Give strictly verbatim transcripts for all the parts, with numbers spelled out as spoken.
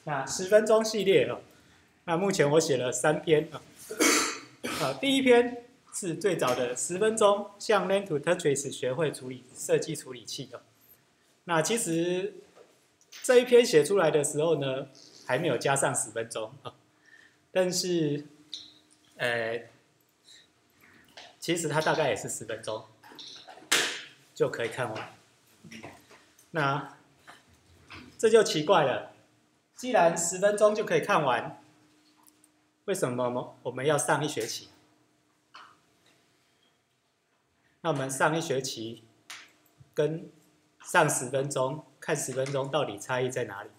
那十分钟系列哦，那目前我写了三篇啊。啊，第一篇是最早的十分钟向 Learn to Tetris 学会处理设计处理器哦。那其实这一篇写出来的时候呢，还没有加上十分钟啊，但是呃，其实它大概也是十分钟就可以看完。那这就奇怪了，既然十分钟就可以看完，为什么我们要上一学期？那我们上一学期跟上十分钟、看十分钟到底差异在哪里？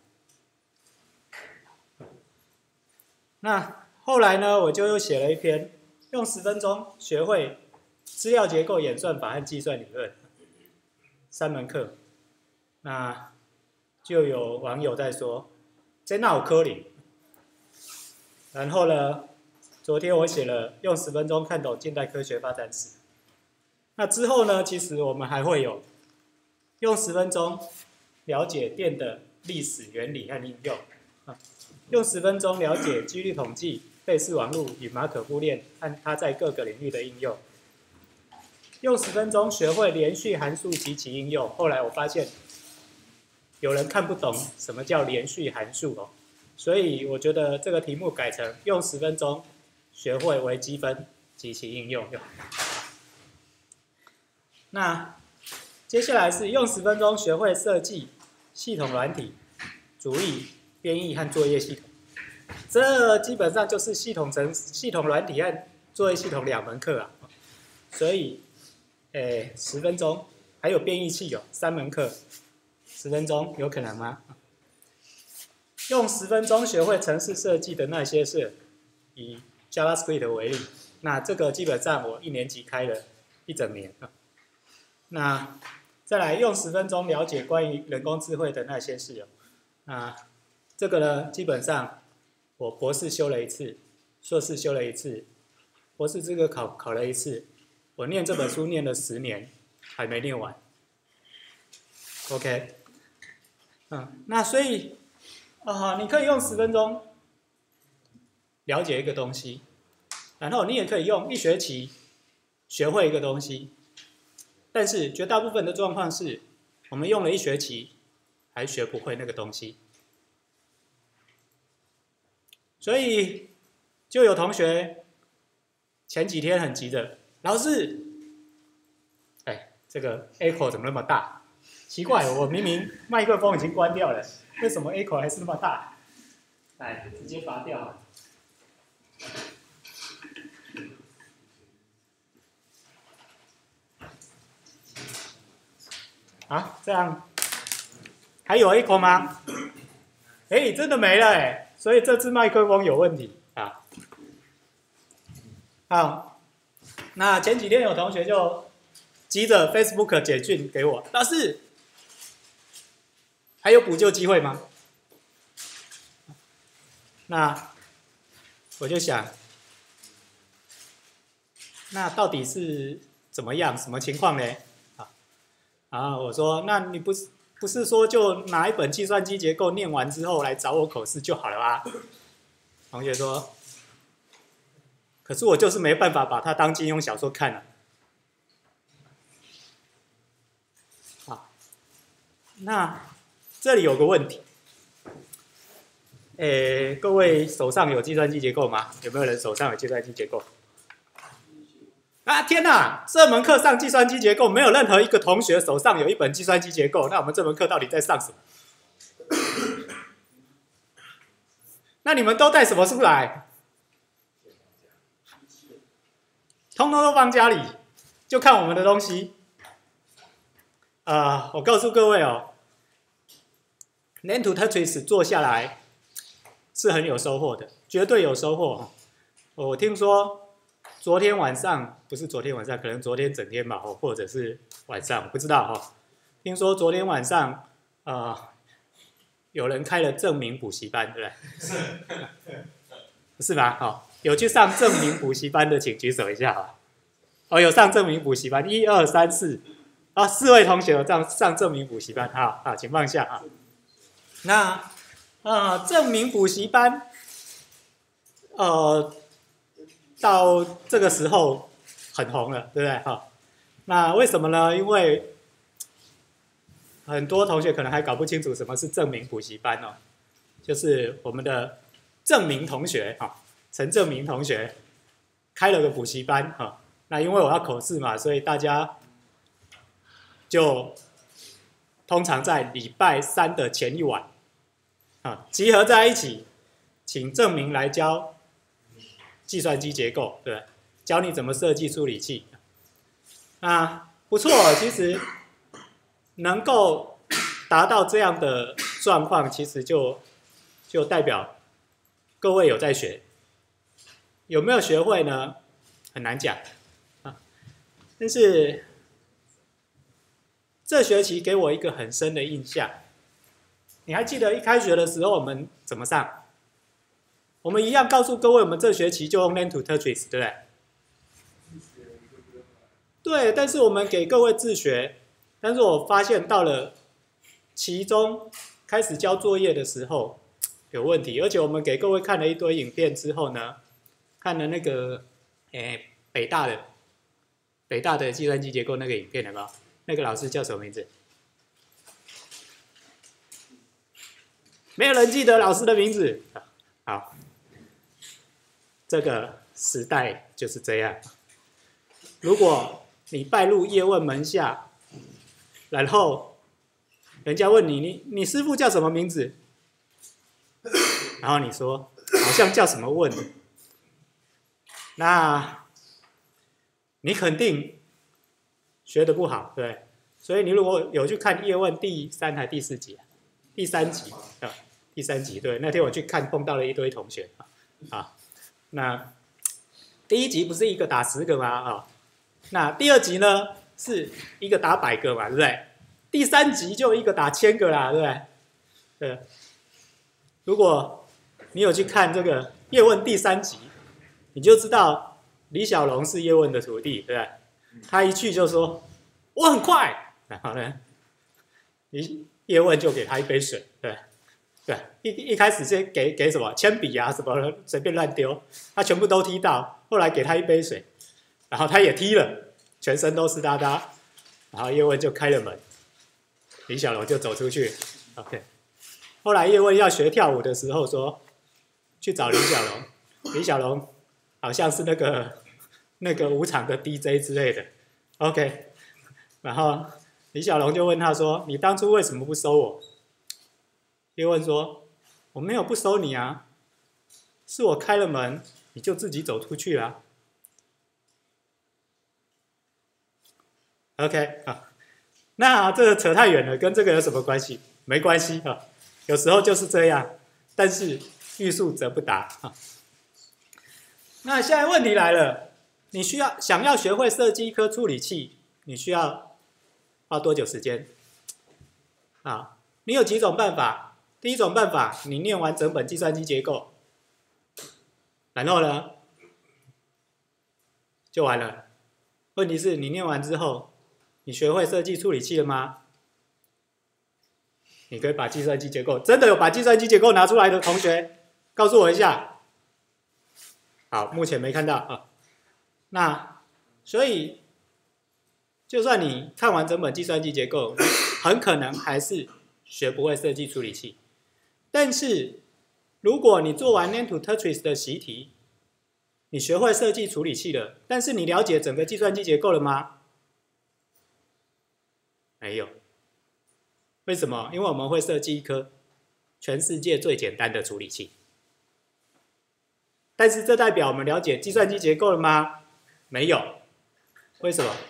那后来呢，我就又写了一篇，用十分钟学会资料结构、演算法和计算理论三门课。那就有网友在说，这哪有可能？然后呢，昨天我写了用十分钟看懂近代科学发展史。那之后呢，其实我们还会有用十分钟了解电的历史原理和应用，啊，用十分钟了解几率统计、贝氏网络与马可夫链和它在各个领域的应用，用十分钟学会连续函数及其应用。后来我发现有人看不懂什么叫连续函数哦，所以我觉得这个题目改成用十分钟学会微积分及其应用就好。那接下来是用十分钟学会设计系统软体、主义、编译和作业系统。这基本上就是系统程、系统软体和作业系统两门课啊。所以，诶，十分钟还有编译器有三门课，十分钟有可能吗？用十分钟学会程式设计的那些事，以 JavaScript 为例，那这个基本上我一年级开了一整年啊。那再来用十分钟了解关于人工智慧的那些事哦。那这个呢，基本上我博士修了一次，硕士修了一次，博士资格考考了一次，我念这本书念了十年，还没念完。OK， 嗯，那所以啊，你可以用十分钟了解一个东西，然后你也可以用一学期学会一个东西。但是绝大部分的状况是，我们用了一学期，还学不会那个东西。所以就有同学前几天很急的，老师，哎，这个 echo 怎么那么大？奇怪，我明明麦克风已经关掉了，为什么 echo 还是那么大？来，直接拔掉好了。啊，这样还有 echo 吗？哎，真的没了哎，所以这支麦克风有问题啊。好，那前几天有同学就急着 Facebook 简讯给我，老师，还有补救机会吗？那我就想，那到底是怎么样，什么情况呢？啊，我说，那你不是不是说就拿一本计算机结构念完之后来找我口试就好了吗？同学说，可是我就是没办法把它当金庸小说看了。啊，那这里有个问题，诶，各位手上有计算机结构吗？有没有人手上有计算机结构？啊天哪！这门课上计算机结构，没有任何一个同学手上有一本计算机结构，那我们这门课到底在上什么？那你们都带什么书来？通通都放家里，就看我们的东西。啊、呃，我告诉各位哦 ，Learn to Tetris 做下来是很有收获的，绝对有收获。我听说。昨天晚上不是昨天晚上，可能昨天整天吧，或者是晚上，不知道哈。听说昨天晚上，呃，有人开了证明补习班，对不对？是吧？好，有去上证明补习班的，请举手一下哈。哦，有上证明补习班，一二三四，啊，四位同学有上上证明补习班，好好，请放下啊。那啊、呃，证明补习班，呃，到这个时候很红了，对不对？哈，那为什么呢？因为很多同学可能还搞不清楚什么是证明补习班哦，就是我们的正明同学哈，陈正明同学开了个补习班哈。那因为我要口试嘛，所以大家就通常在礼拜三的前一晚啊集合在一起，请正明来教计算机结构，对不对？教你怎么设计处理器。啊，不错，其实能够达到这样的状况，其实就就代表各位有在学。有没有学会呢？很难讲啊。但是这学期给我一个很深的印象。你还记得一开学的时候我们怎么上？我们一样告诉各位，我们这学期就用 Learn to Tetris， 对不对？对，但是我们给各位自学，但是我发现到了期中开始交作业的时候有问题，而且我们给各位看了一堆影片之后呢，看了那个诶北大的北大的计算机结构那个影片有没有？那个老师叫什么名字？没有人记得老师的名字。好，这个时代就是这样。如果你拜入叶问门下，然后人家问你，你你师父叫什么名字？然后你说好像叫什么问，那你肯定学得不好，对不对？所以你如果有去看叶问第三还第四集，第三集啊，第三集对，那天我去看碰到了一堆同学啊，那第一集不是一个打十个吗？啊。那第二集呢，是一个打百个嘛，对不对？第三集就一个打千个啦，对不对？对。如果你有去看这个叶问第三集，你就知道李小龙是叶问的徒弟，对不对？他一去就说我很快，然后呢，叶问就给他一杯水，对对，一一开始先给给什么铅笔啊什么的随便乱丢，他全部都踢到，后来给他一杯水。然后他也踢了，全身都湿哒哒，然后叶问就开了门，李小龙就走出去。OK， 后来叶问要学跳舞的时候说，去找李小龙，李小龙好像是那个那个舞场的 D J 之类的。OK， 然后李小龙就问他说：“你当初为什么不收我？”叶问说：“我没有不收你啊，是我开了门，你就自己走出去啊。” OK 啊，那这个扯太远了，跟这个有什么关系？没关系啊，有时候就是这样，但是欲速则不达啊。那现在问题来了，你需要想要学会设计一颗处理器，你需要花多久时间？啊，你有几种办法？第一种办法，你念完整本计算机结构，然后呢，就完了。问题是你念完之后，你学会设计处理器了吗？你可以把计算机结构，真的有把计算机结构拿出来的同学，告诉我一下。好，目前没看到啊。那所以，就算你看完整本计算机结构，很可能还是学不会设计处理器。但是，如果你做完 Learn to Tetris 的习题，你学会设计处理器了，但是你了解整个计算机结构了吗？没有。为什么？因为我们会设计一颗全世界最简单的处理器。但是这代表我们了解计算机结构了吗？没有。为什么？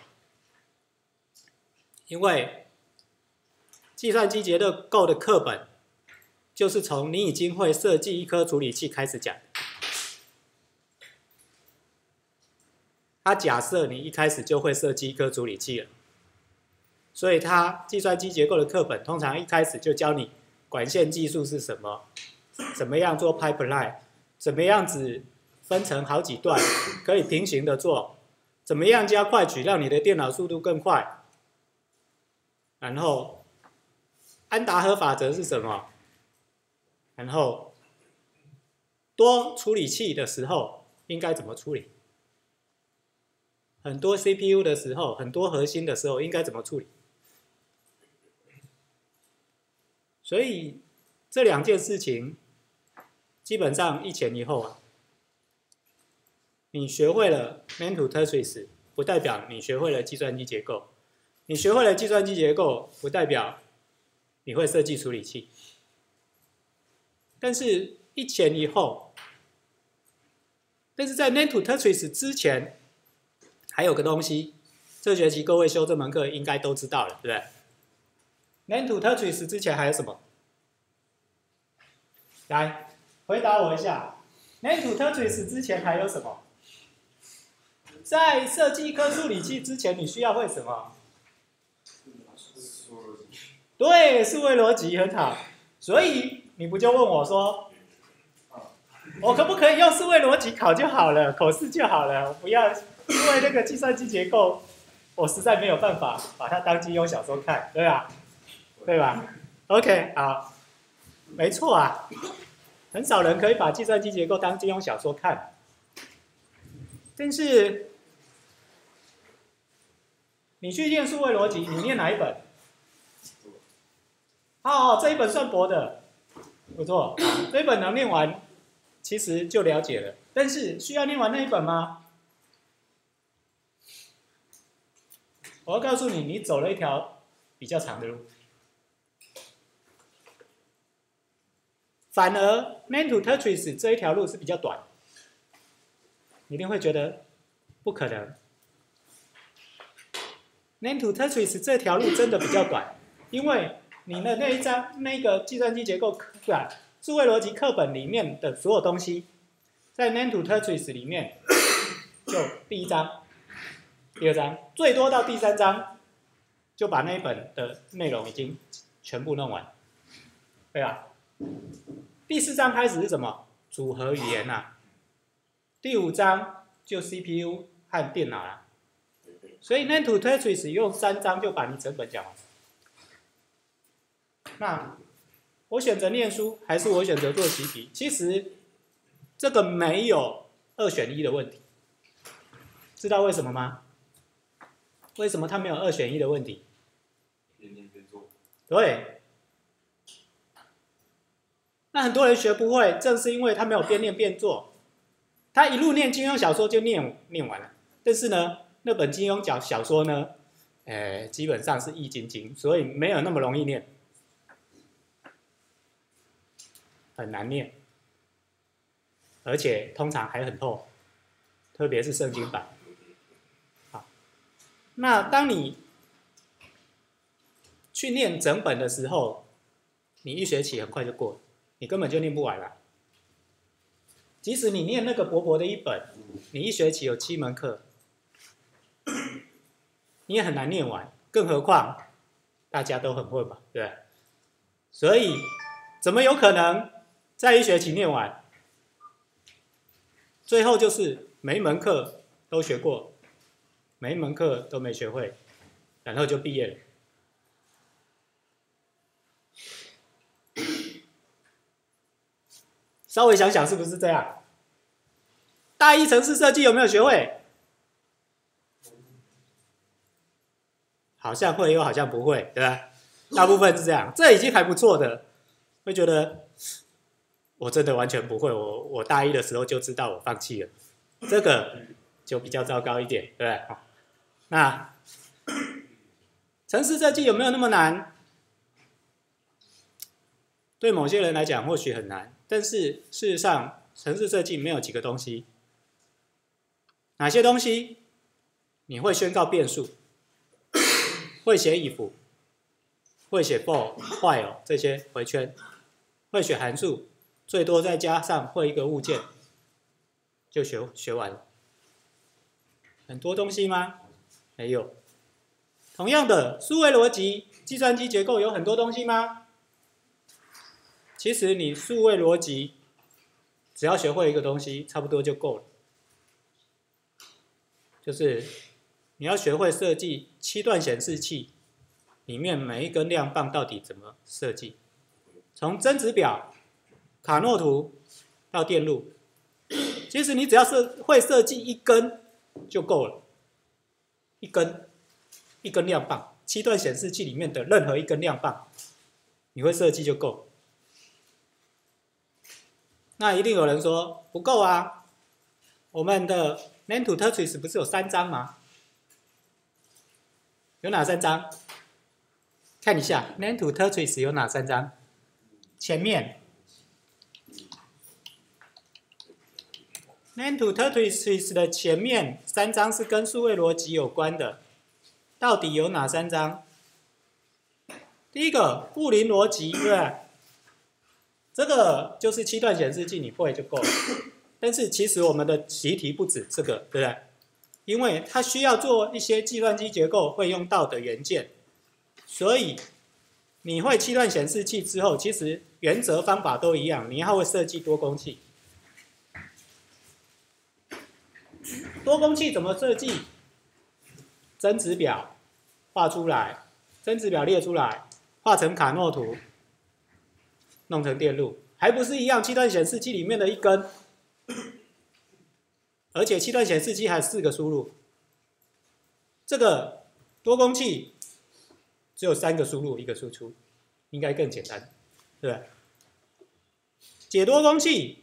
因为计算机结构的课本就是从你已经会设计一颗处理器开始讲。它假设你一开始就会设计一颗处理器了，所以它计算机结构的课本通常一开始就教你管线技术是什么，怎么样做 pipeline， 怎么样子分成好几段可以平行的做，怎么样加快取让你的电脑速度更快。然后安达赫法则是什么？ 然后多处理器的时候应该怎么处理？很多 C P U 的时候，很多核心的时候应该怎么处理？所以这两件事情基本上一前一后啊。你学会了 Man to Tetris， 不代表你学会了计算机结构；你学会了计算机结构，不代表你会设计处理器。但是，一前一后，但是在 Man to Tetris 之前，还有个东西，这学期各位修这门课应该都知道了，对不对 ？Man to Tetris 之前还有什么？来，回答我一下 ，Man to Tetris 之前还有什么？在设计一颗处理器之前，你需要会什么？对，数位逻辑很好。所以你不就问我说，我可不可以用数位逻辑考就好了，口试就好了，不要因为那个计算机结构，我实在没有办法把它当金庸小说看，对吧？对吧 ？OK， 好，没错啊，很少人可以把计算机结构当金庸小说看，但是。你去念数位逻辑，你念哪一本？哦，这一本算薄的，不错，这一本能念完，其实就了解了。但是需要念完那一本吗？我要告诉你，你走了一条比较长的路。反而 Man to Tetris 这一条路是比较短，你一定会觉得不可能。Man to Tetris 这条路真的比较短，因为你的那一章那个计算机结构课啊，数位逻辑课本里面的所有东西，在 Man to Tetris 里面，就第一章、第二章，最多到第三章，就把那一本的内容已经全部弄完，对吧？第四章开始是什么？组合语言啊。第五章就 C P U 和电脑啦。所以 Man to Tetris 用三章就把你整本讲完。那我选择念书还是我选择做习题？其实这个没有二选一的问题，知道为什么吗？为什么它没有二选一的问题？ 边念边做。 对。那很多人学不会，正是因为他没有边念边做，他一路念金庸小说就念念完了，但是呢？那本金庸小小说呢，呃，基本上是易筋经，所以没有那么容易念，很难念，而且通常还很厚，特别是圣经版。好，那当你去念整本的时候，你一学期很快就过了，你根本就念不完了。即使你念那个薄薄的一本，你一学期有七门课。你也很难念完，更何况大家都很会吧，对不对？所以怎么有可能在一学期念完？最后就是每一门课都学过，每一门课都没学会，然后就毕业了。稍微想想是不是这样？大一程式设计有没有学会？好像会又好像不会，对吧？大部分是这样，这已经还不错的。会觉得我真的完全不会，我我大一的时候就知道我放弃了，这个就比较糟糕一点，对不对？那程式设计有没有那么难？对某些人来讲或许很难，但是事实上，程式设计没有几个东西。哪些东西？你会宣告变数？会写 if， 会写 for、while 这些回圈，会写函数，最多再加上会一个物件，就学学完了。很多东西吗？没有。同样的，数位逻辑、计算机结构有很多东西吗？其实你数位逻辑只要学会一个东西，差不多就够了，就是你要学会设计七段显示器里面每一根亮棒到底怎么设计，从真值表卡诺图到电路，其实你只要设会设计一根就够了，一根一根亮棒，七段显示器里面的任何一根亮棒，你会设计就够。那一定有人说不够啊，我们的 N A N D to Tetris 不是有三张吗？有哪三张？看一下 N A N D to Tetris 有哪三张？前面 N A N D to Tetris 的前面三张是跟数位逻辑有关的，到底有哪三张？第一个布林逻辑，对不对？这个就是七段显示器，你会就够了。但是其实我们的习题不止这个，对不对？因为它需要做一些计算机结构会用到的元件，所以你会七段显示器之后，其实原则方法都一样，你要会设计多工器。多工器怎么设计？增值表画出来，增值表列出来，画成卡诺图，弄成电路，还不是一样？七段显示器里面的一根，而且七段显示器还有四个输入，这个多工器只有三个输入一个输出，应该更简单，对不对？解多工器，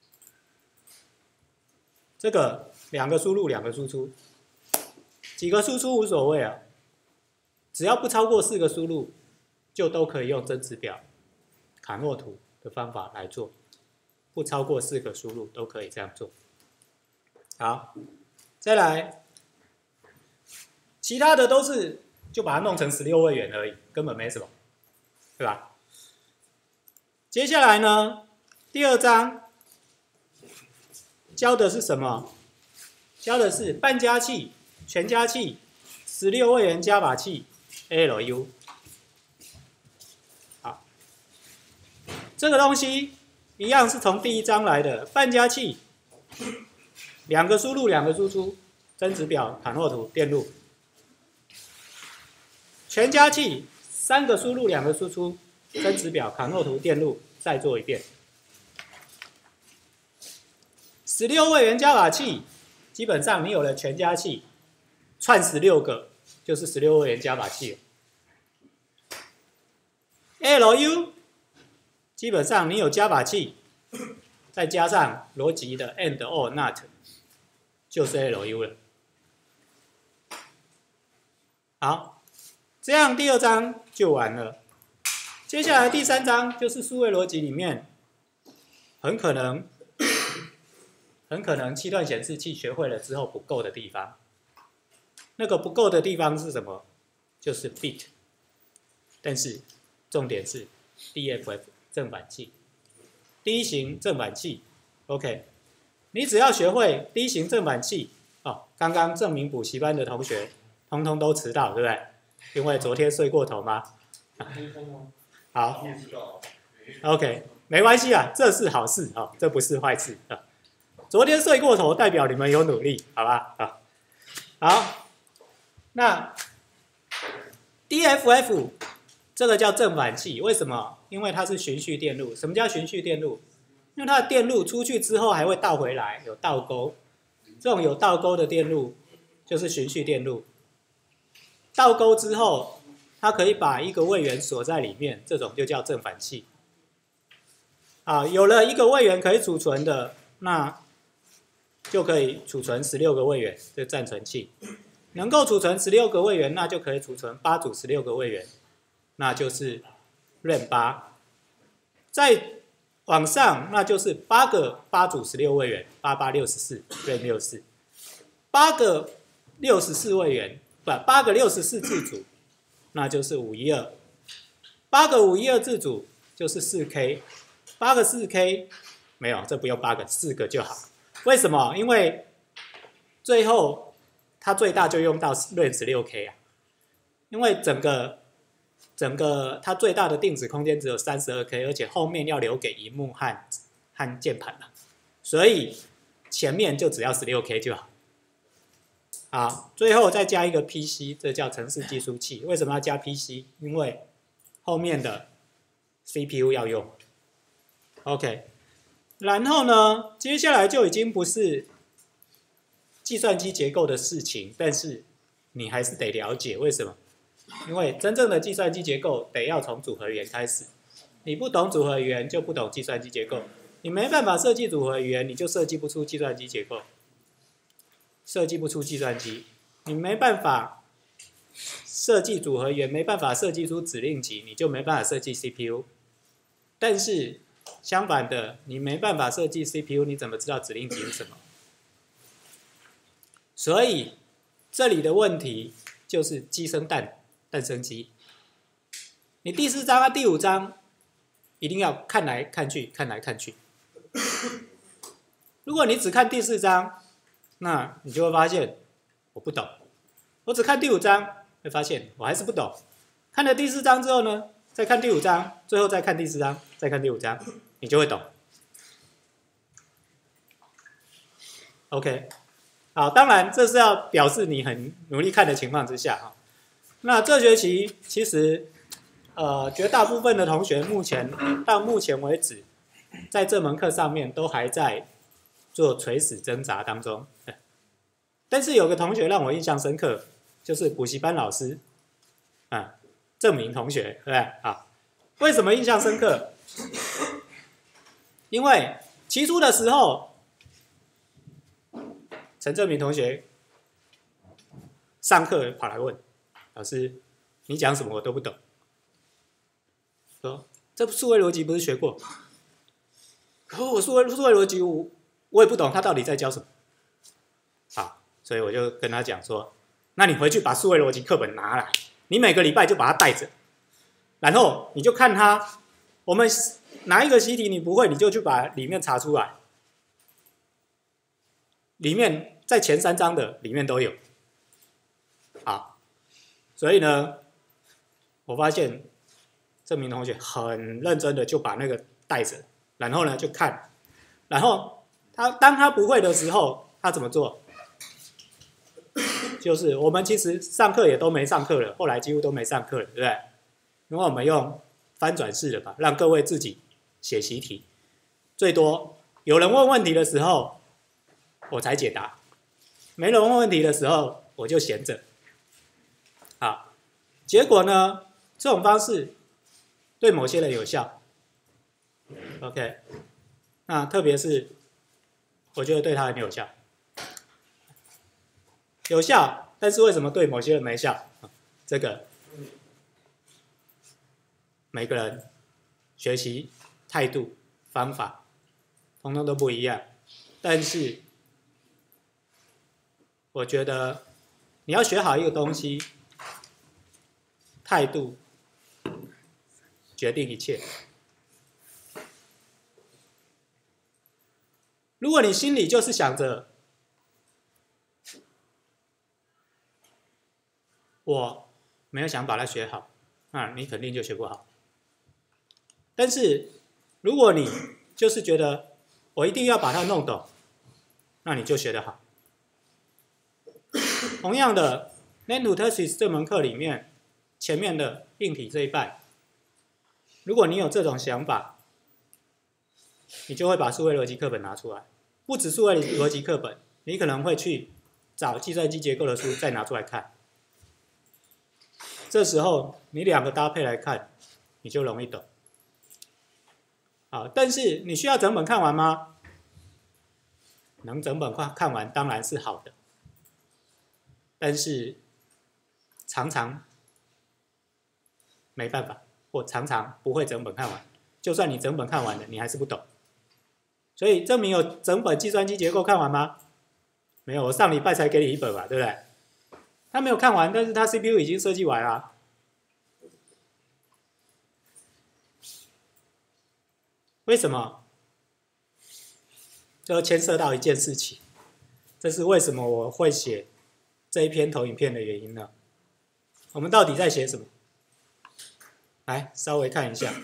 这个两个输入两个输出，几个输出无所谓啊，只要不超过四个输入，就都可以用增值表、卡诺图的方法来做，不超过四个输入都可以这样做。好，再来，其他的都是就把它弄成十六位元而已，根本没什么，对吧？接下来呢，第二章教的是什么？教的是半加器、全加器、十六位元加法器 L U。好，这个东西一样是从第一章来的，半加器。两个输入，两个输出，增值表、卡诺图、电路。全加器，三个输入，两个输出，增值表、卡诺图、电路，再做一遍。十六位元加法器，基本上你有了全加器，串十六个就是十六位元加法器了。L U， 基本上你有加法器，再加上逻辑的 and、or、not。就是 L U 了。好，这样第二章就完了。接下来第三章就是数位逻辑里面，很可能，很可能七段显示器学会了之后不够的地方。那个不够的地方是什么？就是 bit。但是重点是 D F F 正反器 ，D 型正反器 ，OK。你只要学会 D 型正反器哦，刚刚证明补习班的同学通通都迟到，对不对？因为昨天睡过头吗？好 ，OK， 没关系啊，这是好事哦，这不是坏事啊。昨天睡过头代表你们有努力，好吧？好，好，那 D F F 这个叫正反器，为什么？因为它是循序电路。什么叫循序电路？因为它的电路出去之后还会倒回来，有倒钩。这种有倒钩的电路就是循序电路。倒钩之后，它可以把一个位元锁在里面，这种就叫正反器。啊，有了一个位元可以储存的，那就可以储存十六个位元，这暂存器。能够储存十六个位元，那就可以储存八组十六个位元，那就是 RAM 八。在往上，那就是八个八组十六位元，八八六十四 RAM 六四，八个六十四位元，不，八个六十四自组，那就是五一二，八个五一二自组就是四 K， 八个四 K 没有，这不用八个，四个就好。为什么？因为最后它最大就用到 RAM 十六 K 啊，因为整个。整个它最大的定址空间只有 三十二 K， 而且后面要留给萤幕和和键盘了，所以前面就只要 十六 K 就好。好，最后再加一个 P C， 这叫程式计数器。为什么要加 P C？ 因为后面的 C P U 要用。OK， 然后呢，接下来就已经不是计算机结构的事情，但是你还是得了解为什么？因为真正的计算机结构得要从组合语言开始。你不懂组合语言，就不懂计算机结构。你没办法设计组合语言，你就设计不出计算机结构，设计不出计算机。你没办法设计组合语言，没办法设计出指令集，你就没办法设计 C P U。但是相反的，你没办法设计 C P U， 你怎么知道指令集是什么？所以这里的问题就是鸡生蛋，蛋生鸡。你第四章和第五章一定要看来看去，看来看去。如果你只看第四章，那你就会发现我不懂。我只看第五章，会发现我还是不懂。看了第四章之后呢，再看第五章，最后再看第四章，再看第五章，你就会懂。OK， 好，当然这是要表示你很努力看的情况之下哈。那这学期其实，呃，绝大部分的同学目前到目前为止，在这门课上面都还在做垂死挣扎当中。但是有个同学让我印象深刻，就是补习班老师，啊，郑明同学，对不对？啊，为什么印象深刻？因为起初的时候，陈正明同学上课跑来问老师：“你讲什么我都不懂。”说：“这数位逻辑不是学过？可我数位数位逻辑我我也不懂，他到底在教什么？”好，所以我就跟他讲说：“那你回去把数位逻辑课本拿来，你每个礼拜就把它带着，然后你就看他，我们哪一个习题你不会，你就去把里面查出来，里面。”在前三章的里面都有，好，所以呢，我发现这名同学很认真的就把那个带着，然后呢就看，然后他当他不会的时候，他怎么做？就是我们其实上课也都没上课了，后来几乎都没上课了，对不对？因为我们用翻转式的吧，让各位自己写习题，最多有人问问题的时候，我才解答。没人问问题的时候，我就闲着。好，结果呢，这种方式对某些人有效。OK， 那特别是我觉得对他很有效，有效，但是为什么对某些人没效？这个每个人学习态度、方法，通通都不一样，但是。我觉得你要学好一个东西，态度决定一切。如果你心里就是想着我没有想把它学好，那你肯定就学不好。但是如果你就是觉得我一定要把它弄懂，那你就学得好。同样的 ，Land to Touches 这门课里面，前面的硬体这一半，如果你有这种想法，你就会把数位逻辑课本拿出来。不止数位逻辑课本，你可能会去找计算机结构的书再拿出来看。这时候你两个搭配来看，你就容易懂。好，但是你需要整本看完吗？能整本看看完当然是好的。但是常常没办法，或常常不会整本看完。就算你整本看完了，你还是不懂。所以证明有整本计算机结构看完吗？没有，我上礼拜才给你一本吧，对不对？他没有看完，但是他 C P U 已经设计完了。为什么？这牵涉到一件事情，这是为什么我会写这一篇投影片的原因呢？我们到底在写什么？来，稍微看一下。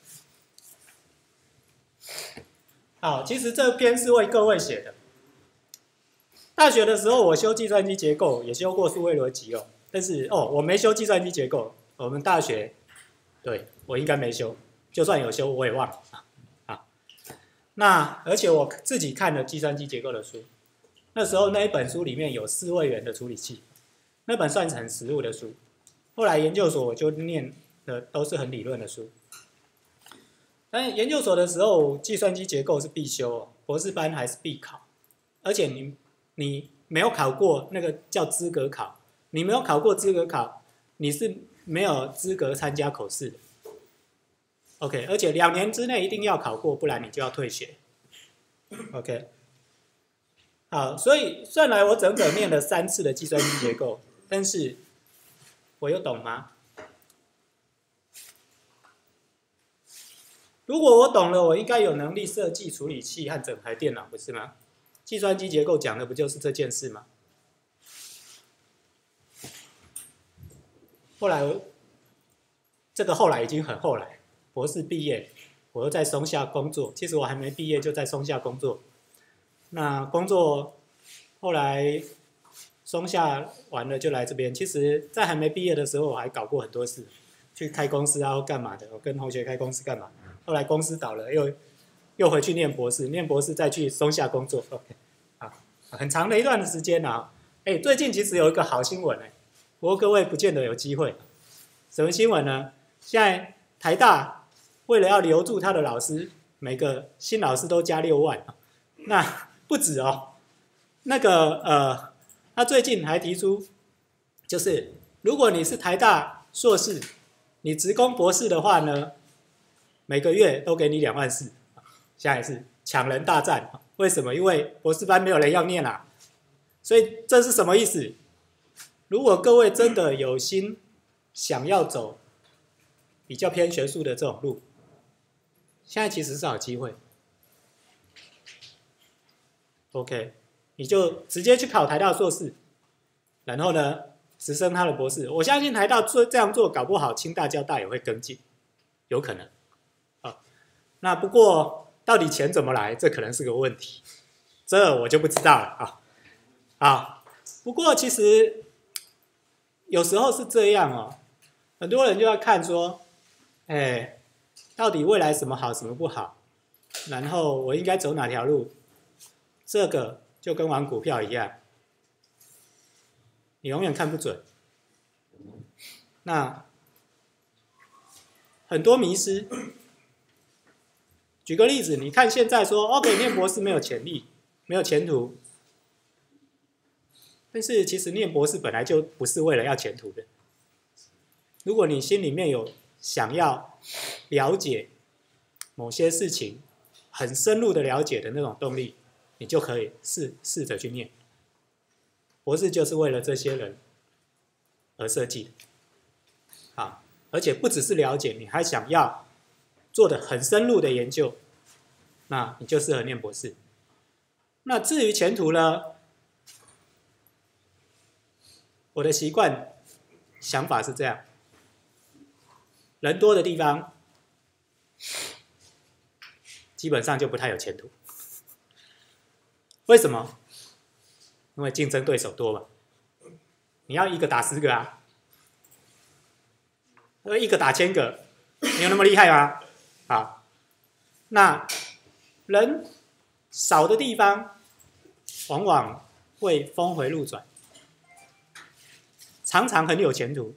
好，其实这篇是为各位写的。大学的时候，我修计算机结构，也修过数位逻辑哦。但是哦，我没修计算机结构。我们大学，对我应该没修，就算有修，我也忘了啊。 那而且我自己看了计算机结构的书，那时候那一本书里面有四位元的处理器，那本算是很实务的书。后来研究所我就念的都是很理论的书。但研究所的时候，计算机结构是必修哦，博士班还是必考，而且你你没有考过那个叫资格考，你没有考过资格考，你是没有资格参加口试的。OK， 而且两年之内一定要考过，不然你就要退学。OK， 好，所以算来我整整念了三次的计算机结构，但是我有懂吗？如果我懂了，我应该有能力设计处理器和整台电脑，不是吗？计算机结构讲的不就是这件事吗？后来，这个后来已经很后来，博士毕业，我又在松下工作。其实我还没毕业就在松下工作。那工作后来松下完了就来这边。其实，在还没毕业的时候，我还搞过很多事，去开公司啊，或干嘛的。我跟同学开公司干嘛？后来公司倒了，又又回去念博士，念博士再去松下工作。OK， 啊，很长的一段的时间啊。哎，最近其实有一个好新闻哎，不过各位不见得有机会。什么新闻呢？现在台大为了要留住他的老师，每个新老师都加六万，那不止哦。那个呃，他最近还提出，就是如果你是台大硕士，你职攻博士的话呢，每个月都给你两万四。现在是抢人大战，为什么？因为博士班没有人要念啊。所以这是什么意思？如果各位真的有心想要走比较偏学术的这种路，现在其实是好机会。OK， 你就直接去考台大硕士，然后呢，直升他的博士。我相信台大做这样做，搞不好清大、交大也会跟进，有可能。啊，那不过到底钱怎么来，这可能是个问题，这我就不知道了啊。啊，不过其实有时候是这样哦，很多人就要看说，哎，到底未来什么好，什么不好，然后我应该走哪条路。这个就跟玩股票一样，你永远看不准。那很多迷失。举个例子，你看现在说 ，OK， 念博士没有潜力，没有前途。但是其实念博士本来就不是为了要前途的。如果你心里面有想要了解某些事情，很深入的了解的那种动力，你就可以试试着去念。博士就是为了这些人而设计的，好，而且不只是了解，你还想要做的很深入的研究，那你就适合念博士。那至于前途呢？我的习惯想法是这样：人多的地方，基本上就不太有前途。为什么？因为竞争对手多嘛。你要一个打十个啊，一个打千个，你有那么厉害吗？好，那人少的地方，往往会峰回路转，常常很有前途。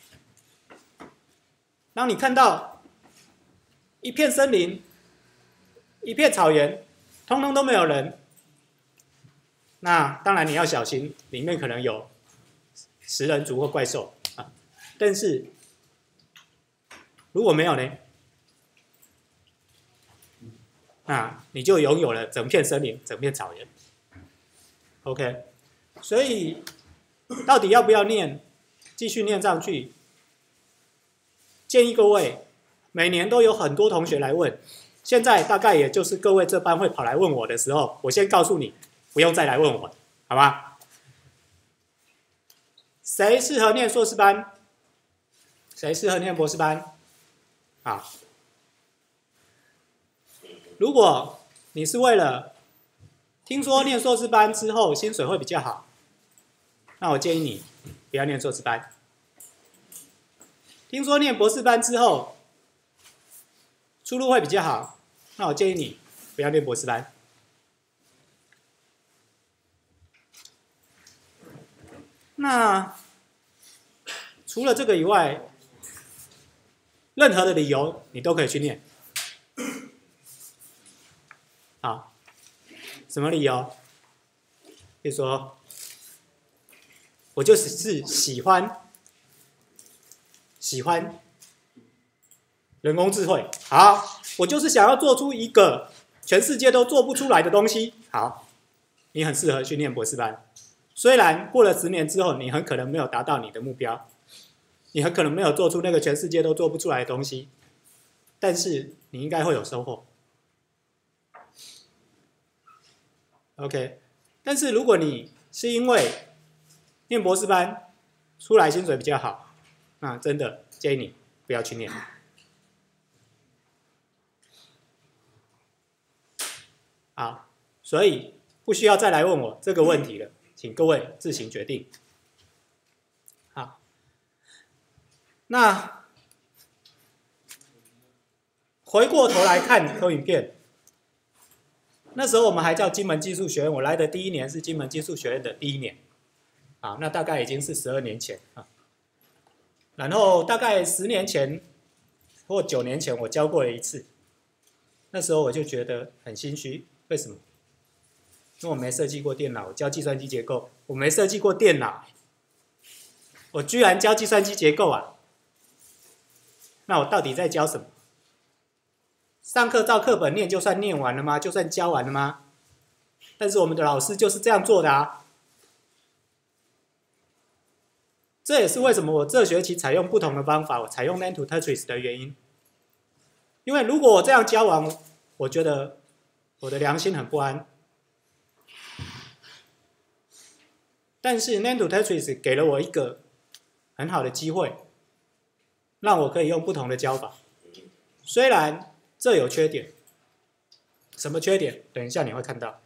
当你看到一片森林、一片草原，通通都没有人，那当然你要小心，里面可能有食人族或怪兽啊。但是如果没有呢？那你就拥有了整片森林、整片草原。OK， 所以到底要不要念？继续念上去？建议各位，每年都有很多同学来问，现在大概也就是各位这班会跑来问我的时候，我先告诉你，不用再来问我，好吧？谁适合念硕士班？谁适合念博士班？好，如果你是为了听说念硕士班之后薪水会比较好，那我建议你不要念硕士班。听说念博士班之后出路会比较好，那我建议你不要念博士班。那除了这个以外，任何的理由你都可以去念。好，什么理由？比如说，我就是是喜欢喜欢人工智慧。好，我就是想要做出一个全世界都做不出来的东西。好，你很适合去念博士班。虽然过了十年之后，你很可能没有达到你的目标，你很可能没有做出那个全世界都做不出来的东西，但是你应该会有收获。OK， 但是如果你是因为念博士班出来薪水比较好，那真的建议你不要去念。好，所以不需要再来问我这个问题了，请各位自行决定。好，那回过头来看投影片，那时候我们还叫金门技术学院，我来的第一年是金门技术学院的第一年，啊，那大概已经是十二年前啊。然后大概十年前或九年前，我教过了一次，那时候我就觉得很心虚，为什么？因为我没设计过电脑，我教计算机结构，我没设计过电脑，我居然教计算机结构啊！那我到底在教什么？上课照课本念就算念完了吗？就算教完了吗？但是我们的老师就是这样做的啊！这也是为什么我这学期采用不同的方法，我采用 Land to Tetris 的原因。因为如果我这样教完，我觉得我的良心很不安。但是 Land to Tetris 给了我一个很好的机会，让我可以用不同的教法。虽然这有缺点，什么缺点？等一下你会看到。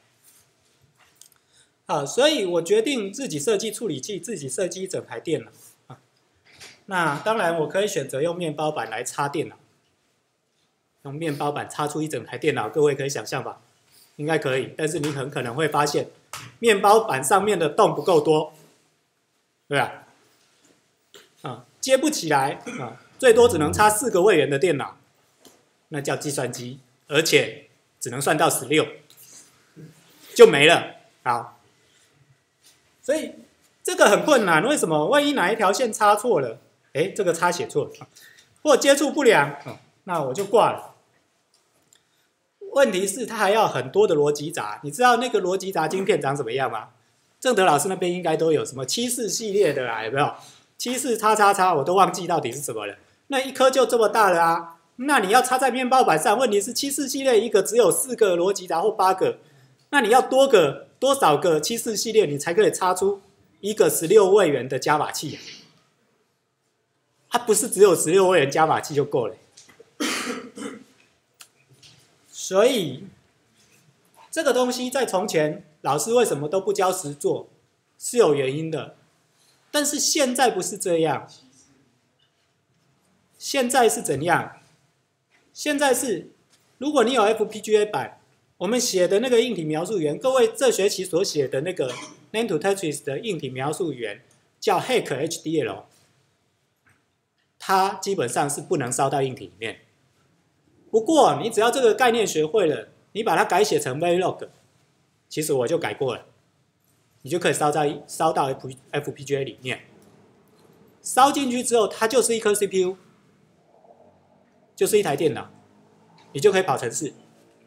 好，所以我决定自己设计处理器，自己设计一整台电脑。啊，那当然我可以选择用面包板来插电脑，用面包板插出一整台电脑，各位可以想象吧？应该可以，但是你很可能会发现，面包板上面的洞不够多，对吧？啊，接不起来啊，最多只能插四个位元的电脑，那叫计算机，而且只能算到十六，就没了。好，所以这个很困难，为什么？万一哪一条线插错了，哎，这个插写错了，或接触不良，那我就挂了。问题是它还要很多的逻辑闸，你知道那个逻辑闸晶片长什么样吗？正德老师那边应该都有什么七四系列的啦，有没有？七四叉叉叉，我都忘记到底是什么了。那一颗就这么大了啊，那你要插在面包板上，问题是七四系列一个只有四个逻辑闸或八个，那你要多个多少个七四系列，你才可以插出一个十六位元的加法器啊？它不是只有十六位元加法器就够了。所以这个东西在从前老师为什么都不教实作是有原因的，但是现在不是这样。现在是怎样？现在是如果你有 F P G A 版，我们写的那个硬体描述源，各位这学期所写的那个 Land to Tetris 的硬体描述源叫 Hack H D L， 它基本上是不能烧到硬体里面。不过，你只要这个概念学会了，你把它改写成 Verilog， 其实我就改过了，你就可以烧在烧到 F P G A 里面。烧进去之后，它就是一颗 C P U， 就是一台电脑，你就可以跑程式。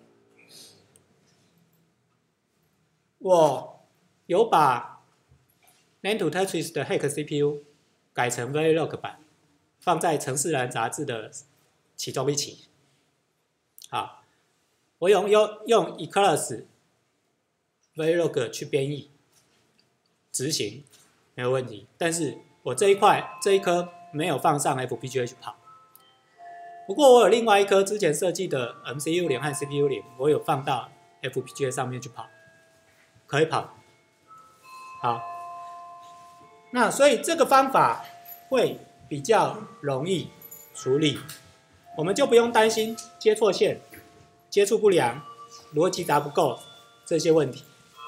我有把 Land to Tetris 的 Hack C P U 改成 Verilog 版，放在程式栏杂志的其中一期。好，我用用用 Eclipse Verilog 去编译执行没有问题，但是我这一块这一颗没有放上 F P G A 去跑。不过我有另外一颗之前设计的 M C U 零和 C P U 零，我有放到 F P G A 上面去跑，可以跑。好，那所以这个方法会比较容易处理。我们就不用担心接错线、接触不良逻辑闸不够这些问题。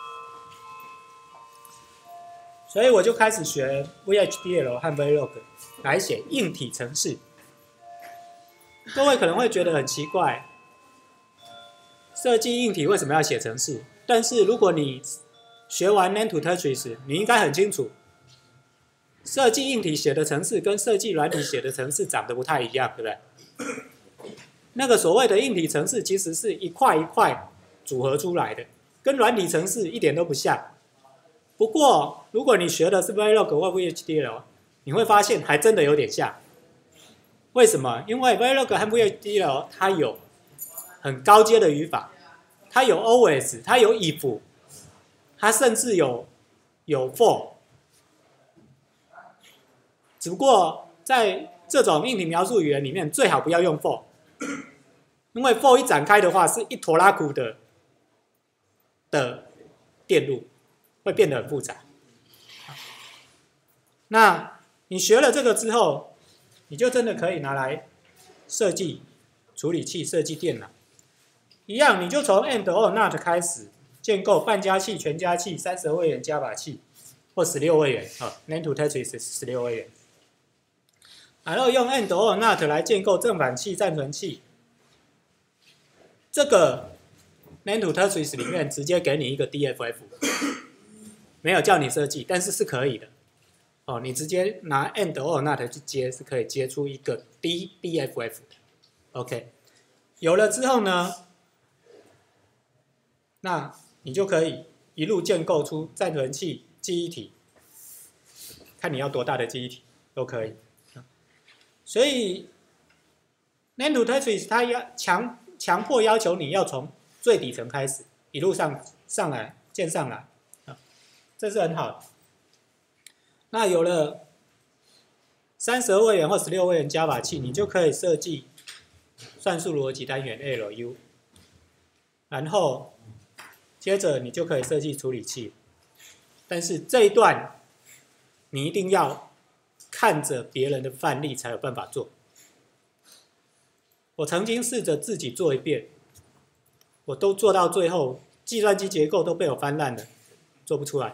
所以我就开始学 V H D L 和 Verilog 来写硬体程式。各位可能会觉得很奇怪，设计硬体为什么要写程式？但是如果你学完 Name to Tetris， 你应该很清楚，设计硬体写的程式跟设计软体写的程式长得不太一样，对不对？那个所谓的硬体程式其实是一块一块组合出来的，跟软体程式一点都不像。不过，如果你学的是 Verilog 或 V H D L， 你会发现还真的有点像。为什么？因为 Verilog 和 V H D L 它有很高阶的语法，它有 always， 它有 if， 它甚至有有 for。只不过在这种硬体描述语言里面，最好不要用 for， 因为 for 一展开的话，是一坨拉苦的的电路。会变得很复杂。那你学了这个之后，你就真的可以拿来设计处理器、设计电脑。一样，你就从 and or not 开始建构半加器、全加器、三十二位元加法器或十六位元啊 ，Name to Tetris 十六位元。然后用 and or not 来建构正反器、暂存器。这个 Name to Tetris 里面直接给你一个 D F F。没有叫你设计，但是是可以的。哦，你直接拿 and or not 去接，是可以接出一个 D D F F 的。OK， 有了之后呢，那你就可以一路建构出暂存器、记忆体，看你要多大的记忆体都可以。所以 Name to Tetris 它要强强迫要求你要从最底层开始，一路上上来建上来。这是很好的。那有了三十二位元或十六位元加法器，你就可以设计算术逻辑单元 L U， 然后接着你就可以设计处理器。但是这一段你一定要看着别人的范例才有办法做。我曾经试着自己做一遍，我都做到最后，计算机结构都被我翻烂了，做不出来。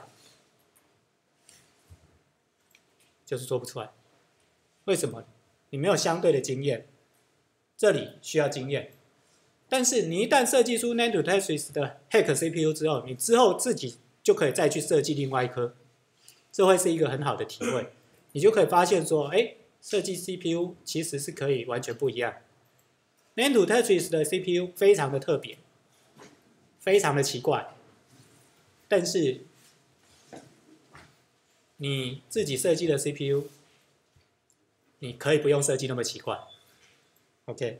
就是做不出来，为什么？你没有相对的经验，这里需要经验。但是你一旦设计出 Name to Tetris 的 Hack C P U 之后，你之后自己就可以再去设计另外一颗，这会是一个很好的体会。你就可以发现说，哎，设计 C P U 其实是可以完全不一样。Name to Tetris 的 C P U 非常的特别，非常的奇怪，但是你自己设计的 C P U， 你可以不用设计那么奇怪。OK，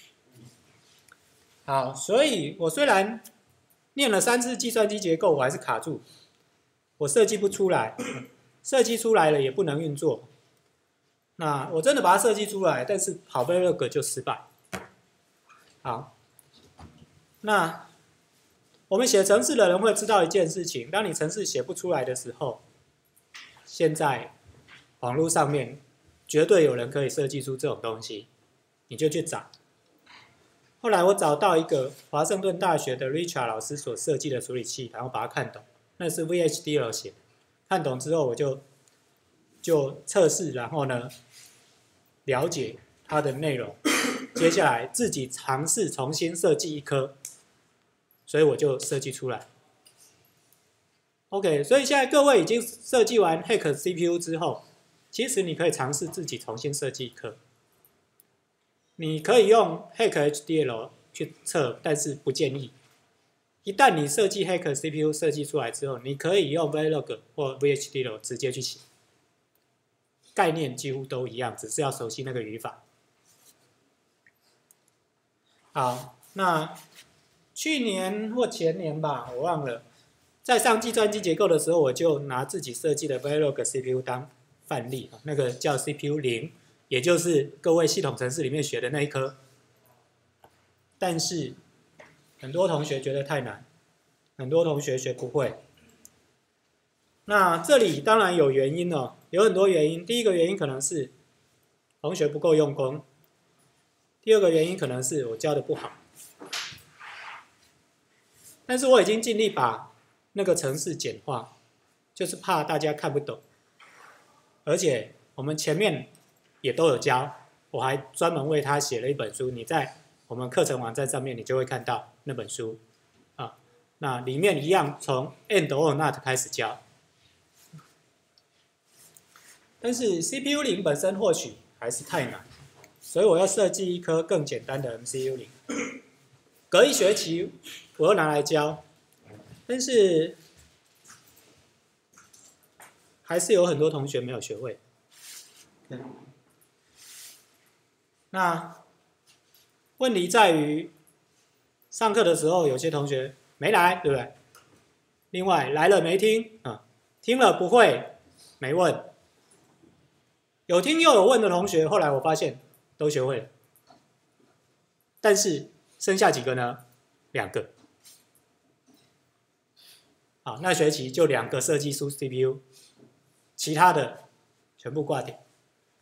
好，所以我虽然念了三次计算机结构，我还是卡住，我设计不出来，设计出来了也不能运作。那我真的把它设计出来，但是跑 Verilog 就失败。好，那我们写程式的人会知道一件事情：当你程式写不出来的时候，现在网络上面绝对有人可以设计出这种东西，你就去找。后来我找到一个华盛顿大学的 Richard 老师所设计的处理器，然后把它看懂，那是 V H D L 写的。看懂之后，我就就测试，然后呢了解它的内容，接下来自己尝试重新设计一颗，所以我就设计出来。OK， 所以现在各位已经设计完 Hack C P U 之后，其实你可以尝试自己重新设计一颗。你可以用 Hack H D L 去测，但是不建议。一旦你设计 Hack C P U 设计出来之后，你可以用 Verilog 或 V H D L 直接去写，概念几乎都一样，只是要熟悉那个语法。好，那去年或前年吧，我忘了。在上计算机结构的时候，我就拿自己设计的 Verilog C P U 当范例，那个叫 C P U 零，也就是各位系统程式里面学的那一颗。但是很多同学觉得太难，很多同学学不会。那这里当然有原因哦，有很多原因。第一个原因可能是同学不够用功，第二个原因可能是我教的不好。 但是我已经尽力把那个程式简化，就是怕大家看不懂。而且我们前面也都有教，我还专门为他写了一本书，你在我们课程网站上面你就会看到那本书啊。那里面一样从 and or not 开始教。但是 C P U 零本身或许还是太难，所以我要设计一颗更简单的 M C U 零。隔一学期我又拿来教，但是还是有很多同学没有学会。那问题在于，上课的时候有些同学没来，对不对？另外来了没听啊，听了不会，没问。有听又有问的同学，后来我发现都学会了，但是剩下几个呢？两个。好，那学期就两个设计出 C P U， 其他的全部挂点。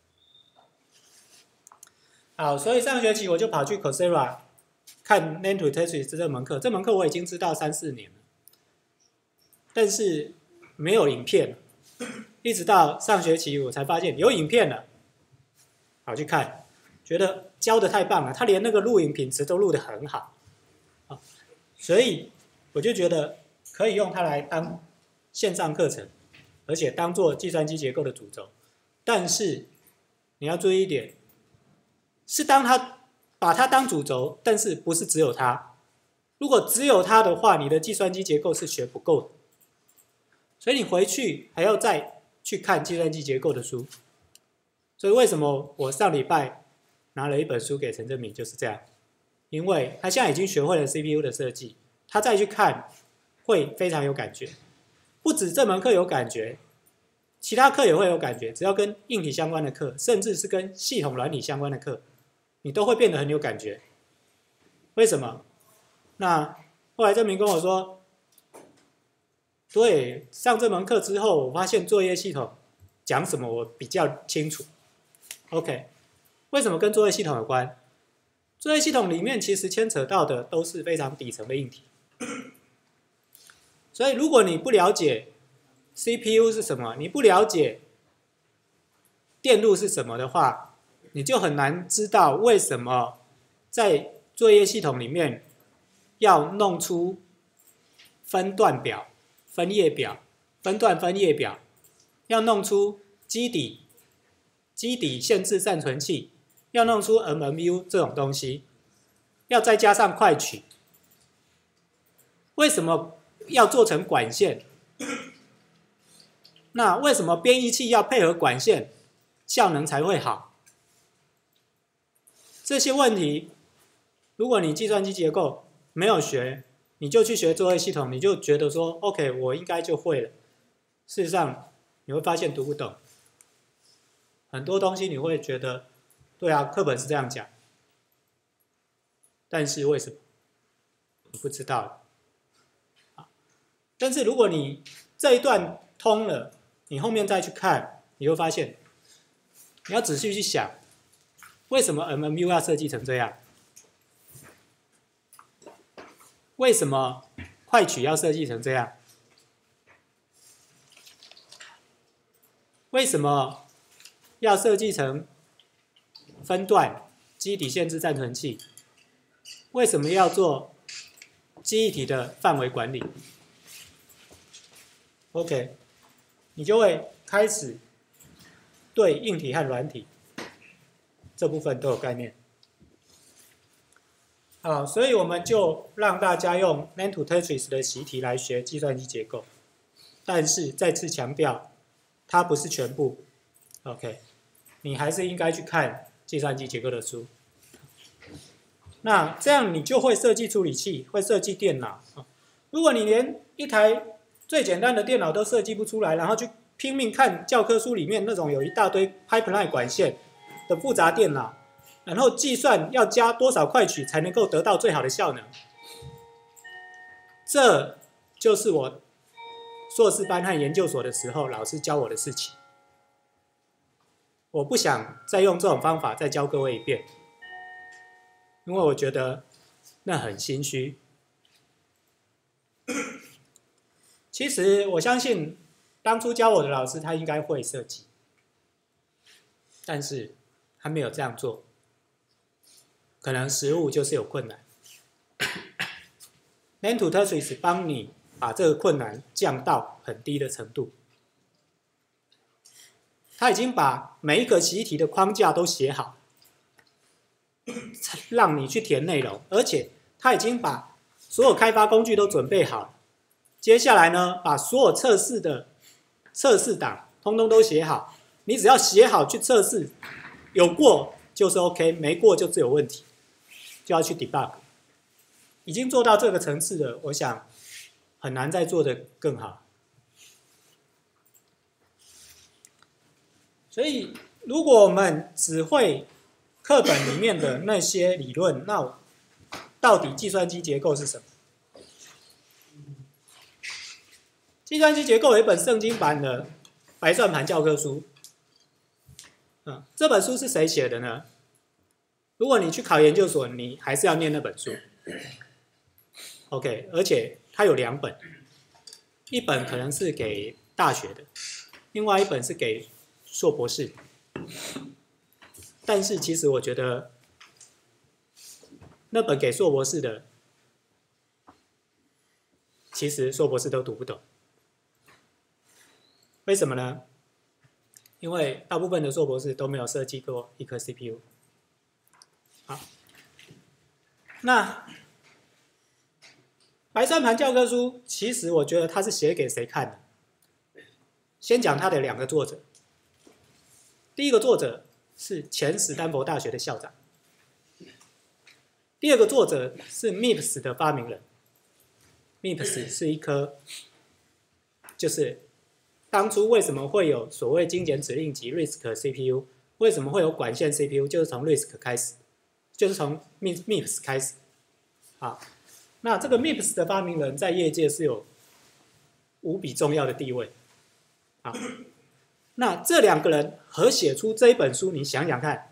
好，所以上学期我就跑去 Coursera 看 Name to Tetris 这门课，这门课我已经知道三四年了，但是没有影片。一直到上学期我才发现有影片了，好去看，觉得教的太棒了，他连那个录影品质都录得很好，所以我就觉得可以用它来当线上课程，而且当做计算机结构的主轴。但是你要注意一点，是当它把它当主轴，但是不是只有它。如果只有它的话，你的计算机结构是学不够的，所以你回去还要再去看计算机结构的书。所以为什么我上礼拜拿了一本书给陈正明，就是这样，因为他现在已经学会了 C P U 的设计，他再去看会非常有感觉。不止这门课有感觉，其他课也会有感觉，只要跟硬体相关的课，甚至是跟系统软体相关的课，你都会变得很有感觉。为什么？那后来正明跟我说，对，上这门课之后，我发现作业系统讲什么我比较清楚。OK， 为什么跟作业系统有关？作业系统里面其实牵扯到的都是非常底层的硬体，所以如果你不了解 C P U 是什么，你不了解电路是什么的话，你就很难知道为什么在作业系统里面要弄出分段表、分页表、分段分页表，要弄出基底、基底限制暂存器，要弄出 M M U 这种东西，要再加上快取。为什么要做成管线？那为什么编译器要配合管线，效能才会好？这些问题，如果你计算机结构没有学，你就去学作业系统，你就觉得说 OK 我应该就会了。事实上你会发现读不懂，很多东西你会觉得对啊，课本是这样讲，但是为什么你不知道？但是如果你这一段通了，你后面再去看，你会发现你要仔细去想，为什么 M M U 要设计成这样？为什么快取要设计成这样？为什么要设计成分段基底限制暂存器？为什么要做记忆体的范围管理 ？OK， 你就会开始对硬体和软体这部分都有概念。好，所以我们就让大家用 Name to Tetris 的习题来学计算机结构，但是再次强调，它不是全部。OK， 你还是应该去看计算机结构的书。那这样你就会设计处理器，会设计电脑。如果你连一台最简单的电脑都设计不出来，然后去拼命看教科书里面那种有一大堆 pipeline 管线的复杂电脑，然后计算要加多少快取才能够得到最好的效能，这就是我硕士班和研究所的时候老师教我的事情。我不想再用这种方法再教各位一遍，因为我觉得那很心虚。 其实我相信当初教我的老师他应该会设计，但是他没有这样做，可能实务就是有困难。Lentutersis 帮你把这个困难降到很低的程度。他已经把每一个习题的框架都写好，让你去填内容，而且他已经把所有开发工具都准备好了。接下来呢，把所有测试的测试档通通都写好，你只要写好去测试，有过就是 OK， 没过就是有问题，就要去 debug。已经做到这个层次了，我想很难再做得更好。所以，如果我们只会课本里面的那些理论，那到底计算机结构是什么？计算机结构有一本圣经版的白算盘教科书。嗯，这本书是谁写的呢？如果你去考研究所，你还是要念那本书。OK， 而且它有两本，一本可能是给大学的，另外一本是给硕博士。但是其实我觉得那本给硕博士的，其实硕博士都读不懂。为什么呢？因为大部分的硕博士都没有设计过一颗 C P U。好，那白算盘教科书，其实我觉得它是写给谁看的？先讲它的两个作者。第一个作者是前史丹佛大学的校长，第二个作者是 M I P S 的发明人。M I P S 是一颗，就是当初为什么会有所谓精简指令集 R I S C C P U， 为什么会有管线 C P U， 就是从 R I S C 开始，就是从 M I P S 开始。好，那这个 M I P S 的发明人在业界是有无比重要的地位。好。那这两个人合写出这一本书，你想想看，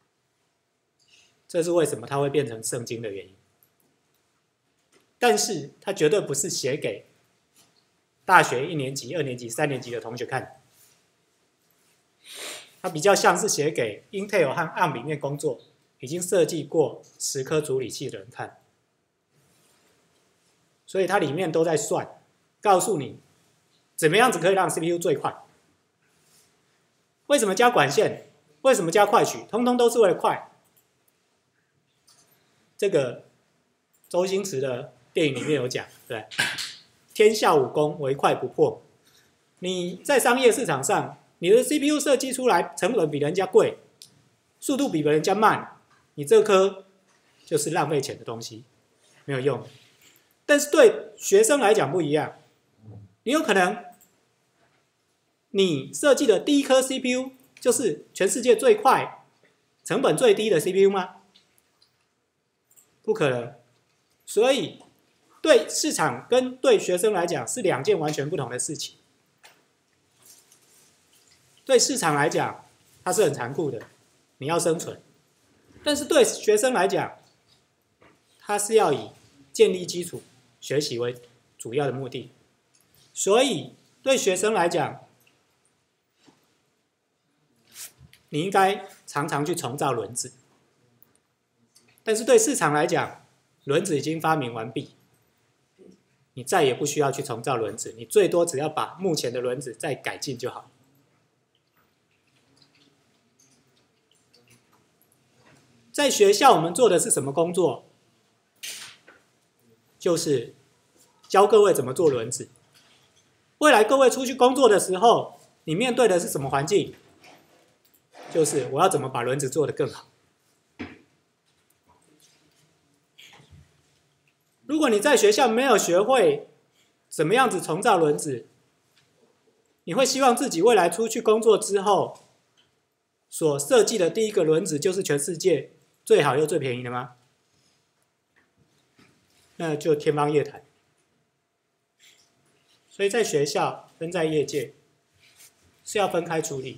这是为什么它会变成圣经的原因。但是它绝对不是写给大学一年级、二年级、三年级的同学看，它比较像是写给 Intel 和 A R M 里面工作、已经设计过十颗处理器的人看。所以它里面都在算，告诉你怎么样子可以让 C P U 最快。为什么加管线？为什么加快取？通通都是为了快。这个周星驰的电影里面有讲，对，天下武功唯快不破。你在商业市场上，你的 C P U 设计出来成本比人家贵，速度比人家慢，你这颗就是浪费钱的东西，没有用。但是对学生来讲不一样，你有可能。你设计的第一颗 C P U 就是全世界最快、成本最低的 C P U 吗？不可能。所以，对市场跟对学生来讲是两件完全不同的事情。对市场来讲，它是很残酷的，你要生存；但是对学生来讲，它是要以建立基础、学习为主要的目的。所以，对学生来讲，你应该常常去重造轮子，但是对市场来讲，轮子已经发明完毕，你再也不需要去重造轮子，你最多只要把目前的轮子再改进就好。在学校我们做的是什么工作？就是教各位怎么做轮子。未来各位出去工作的时候，你面对的是什么环境？就是我要怎么把轮子做得更好。如果你在学校没有学会怎么样子重造轮子，你会希望自己未来出去工作之后，所设计的第一个轮子就是全世界最好又最便宜的吗？那就天方夜谭。所以在学校跟在业界是要分开处理。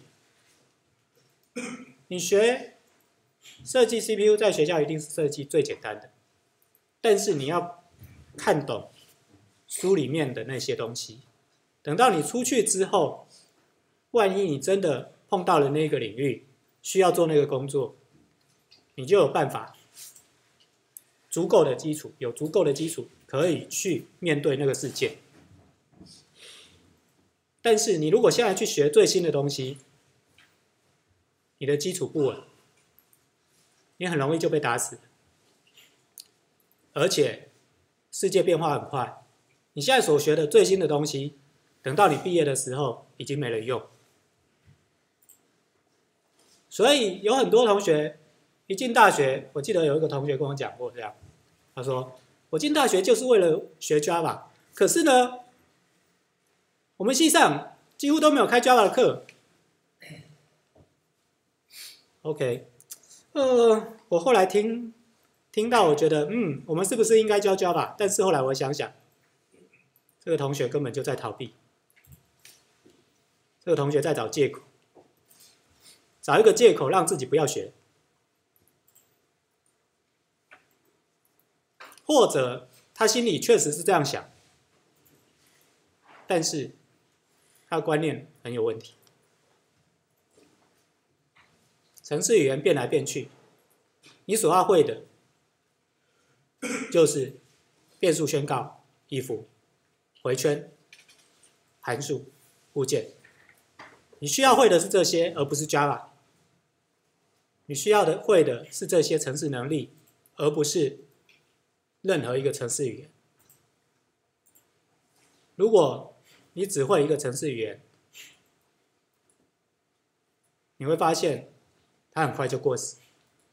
你学设计 C P U， 在学校一定是设计最简单的，但是你要看懂书里面的那些东西， 等到你出去之后，万一你真的碰到了那个领域，需要做那个工作，你就有办法，足够的基础，有足够的基础可以去面对那个世界。但是你如果现在去学最新的东西，你的基础不稳，你很容易就被打死。而且世界变化很快，你现在所学的最新的东西，等到你毕业的时候已经没人用。所以有很多同学一进大学，我记得有一个同学跟我讲过这样，他说我进大学就是为了学 Java， 可是呢，我们系上几乎都没有开 Java 的课。OK， 呃，我后来听听到，我觉得，嗯，我们是不是应该教 Java？ 但是后来我想想，这个同学根本就在逃避，这个同学在找借口，找一个借口让自己不要学，或者他心里确实是这样想，但是他的观念很有问题。程式语言变来变去，你所要会的就是变数宣告、if、回圈、函数、物件。你需要会的是这些，而不是 Java。你需要的会的是这些程式能力，而不是任何一个程式语言。如果你只会一个程式语言，你会发现它很快就过时。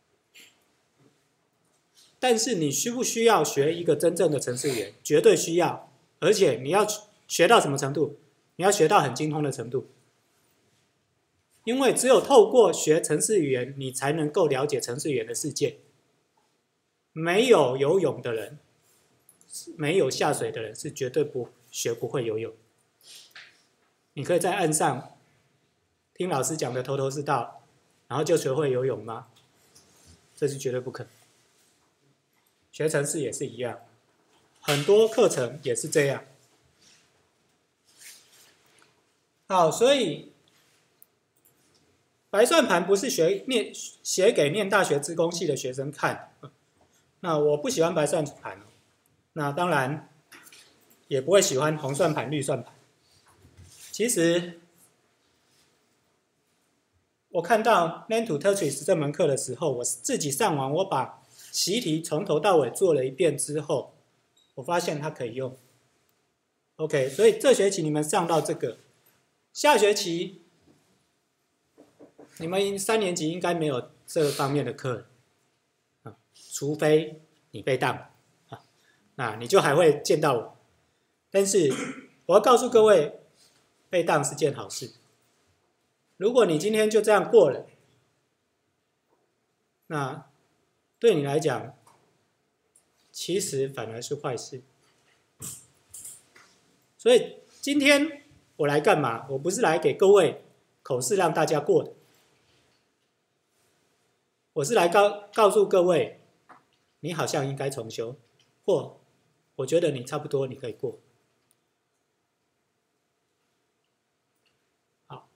但是你需不需要学一个真正的程式语言？绝对需要，而且你要学到什么程度？你要学到很精通的程度。因为只有透过学程式语言，你才能够了解程式语言的世界。没有游泳的人，没有下水的人是绝对不学不会游泳。你可以在岸上听老师讲的头头是道，然后就学会游泳吗？这是绝对不可能。学程式也是一样，很多课程也是这样。好，所以白算盘不是学念写给念大学资工系的学生看。那我不喜欢白算盘，那当然也不会喜欢红算盘、绿算盘。其实我看到 Land to Tetris 这门课的时候，我自己上网，我把习题从头到尾做了一遍之后，我发现它可以用。OK， 所以这学期你们上到这个，下学期你们三年级应该没有这方面的课，啊，除非你被当，啊，那你就还会见到我。但是我要告诉各位，被当是件好事。如果你今天就这样过了，那对你来讲，其实反而是坏事。所以今天我来干嘛？我不是来给各位口试让大家过的，我是来告告诉各位，你好像应该重修，或我觉得你差不多你可以过。好，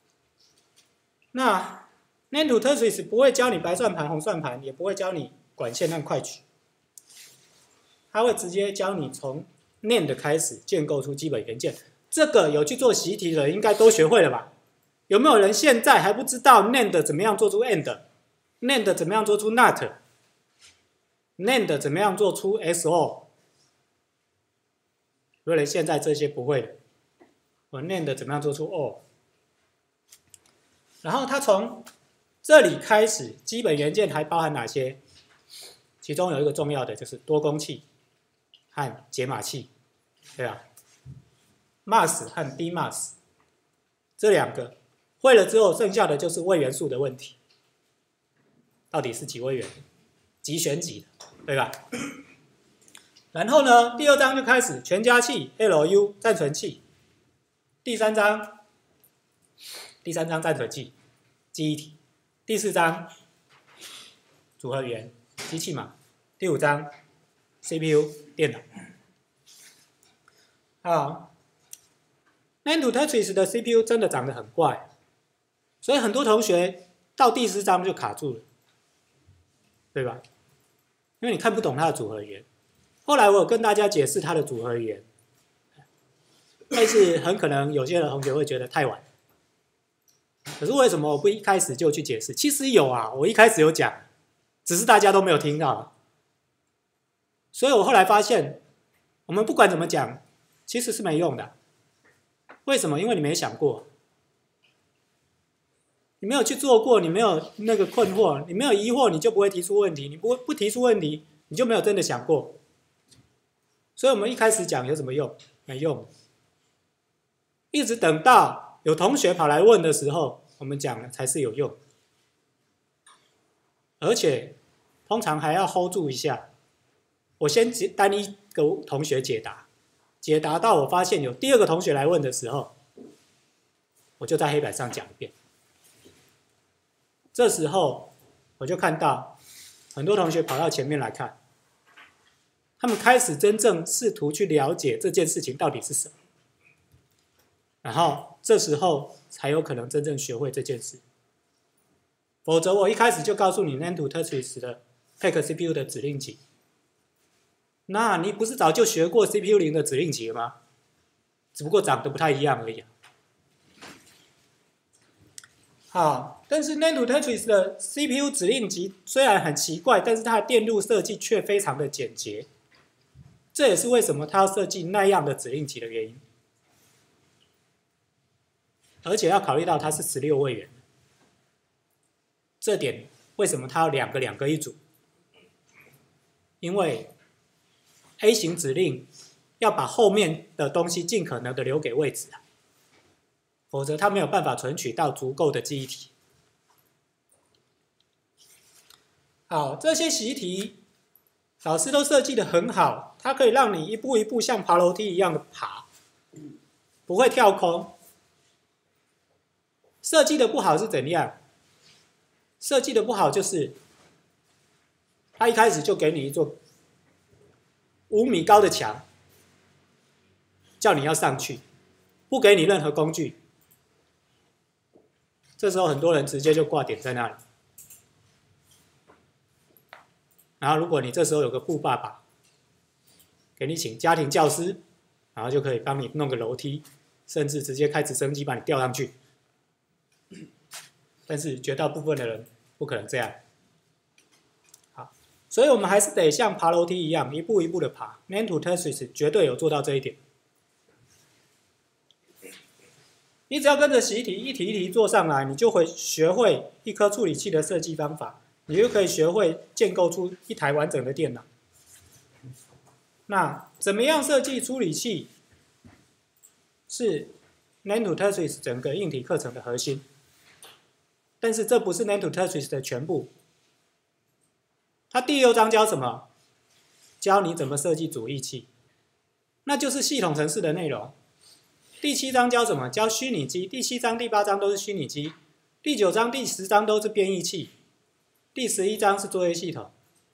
那 Land to Tetris 不会教你白算盘、红算盘，也不会教你管线和快取，它会直接教你从 N A N D 开始建构出基本元件。这个有去做习题的人应该都学会了吧？有没有人现在还不知道 N A N D 怎么样做出 AND？N A N D 怎么样做出 NOT？N A N D 怎么样做出 S O？ 有人现在这些不会的，我 N A N D 怎么样做出 O？ 然后它从这里开始，基本元件还包含哪些？其中有一个重要的就是多工器和解码器，对吧 ？M A S 和 D M A S 这两个会了之后，剩下的就是位元数的问题。到底是几位元？几选几的，对吧？然后呢，第二章就开始全加器 L U 暂存器，第三章，第三章暂存器记忆体，第四章组合语言机器码，第五章 C P U 电脑。好， NAND to Tetris 的 C P U 真的长得很怪，所以很多同学到第四章就卡住了，对吧？因为你看不懂它的组合语言。后来我有跟大家解释它的组合语言，但是很可能有些的同学会觉得太晚。可是为什么我不一开始就去解释？其实有啊，我一开始有讲，只是大家都没有听到。所以我后来发现，我们不管怎么讲，其实是没用的。为什么？因为你没想过，你没有去做过，你没有那个困惑，你没有疑惑，你就不会提出问题。你不不提出问题，你就没有真的想过。所以我们一开始讲有什么用？没用。一直等到有同学跑来问的时候，我们讲了才是有用。而且通常还要 hold 住一下。我先单一个同学解答，解答到我发现有第二个同学来问的时候，我就在黑板上讲一遍。这时候我就看到很多同学跑到前面来看，他们开始真正试图去了解这件事情到底是什么，然后这时候才有可能真正学会这件事。否则我一开始就告诉你 NAND to Tetris 的 Pack C P U 的指令集，那你不是早就学过 C P U 零的指令集了吗？只不过长得不太一样而已。好，但是 NAND to Tetris 的 C P U 指令集虽然很奇怪，但是它的电路设计却非常的简洁。这也是为什么它要设计那样的指令集的原因。而且要考虑到它是十六位元，这点为什么它要两个两个一组？因为 A 型指令要把后面的东西尽可能的留给位置啊，否则它没有办法存取到足够的记忆体。好，这些习题老师都设计得很好，它可以让你一步一步像爬楼梯一样的爬，不会跳空。设计的不好是怎样？设计的不好就是它一开始就给你一座五米高的墙，叫你要上去，不给你任何工具。这时候很多人直接就挂点在那里。然后如果你这时候有个富爸爸，给你请家庭教师，然后就可以帮你弄个楼梯，甚至直接开直升机把你吊上去。但是绝大部分的人不可能这样。好，所以我们还是得像爬楼梯一样，一步一步的爬。NAND to Tetris 绝对有做到这一点。你只要跟着习题一题一题做上来，你就会学会一颗处理器的设计方法，你就可以学会建构出一台完整的电脑。那怎么样设计处理器，是 NAND to Tetris 整个硬体课程的核心。但是这不是 NAND to Tetris 的全部。它第六章教什么？教你怎么设计主义器，那就是系统程式的内容。第七章教什么？教虚拟机。第七章、第八章都是虚拟机。第九章、第十章都是编译器。第十一章是作业系统。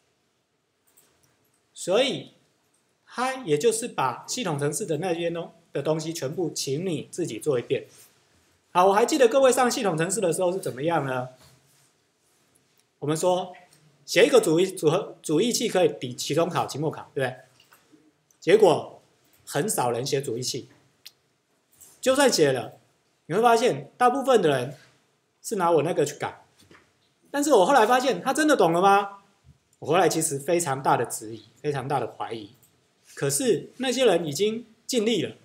所以，它也就是把系统程式的那边的东西全部请你自己做一遍。好，我还记得各位上系统程式的时候是怎么样呢？我们说写一个主义组合主义器可以抵期中考、期末考，对不对？结果很少人写主义器，就算写了，你会发现大部分的人是拿我那个去改。但是我后来发现，他真的懂了吗？我后来其实非常大的质疑，非常大的怀疑。可是那些人已经尽力了，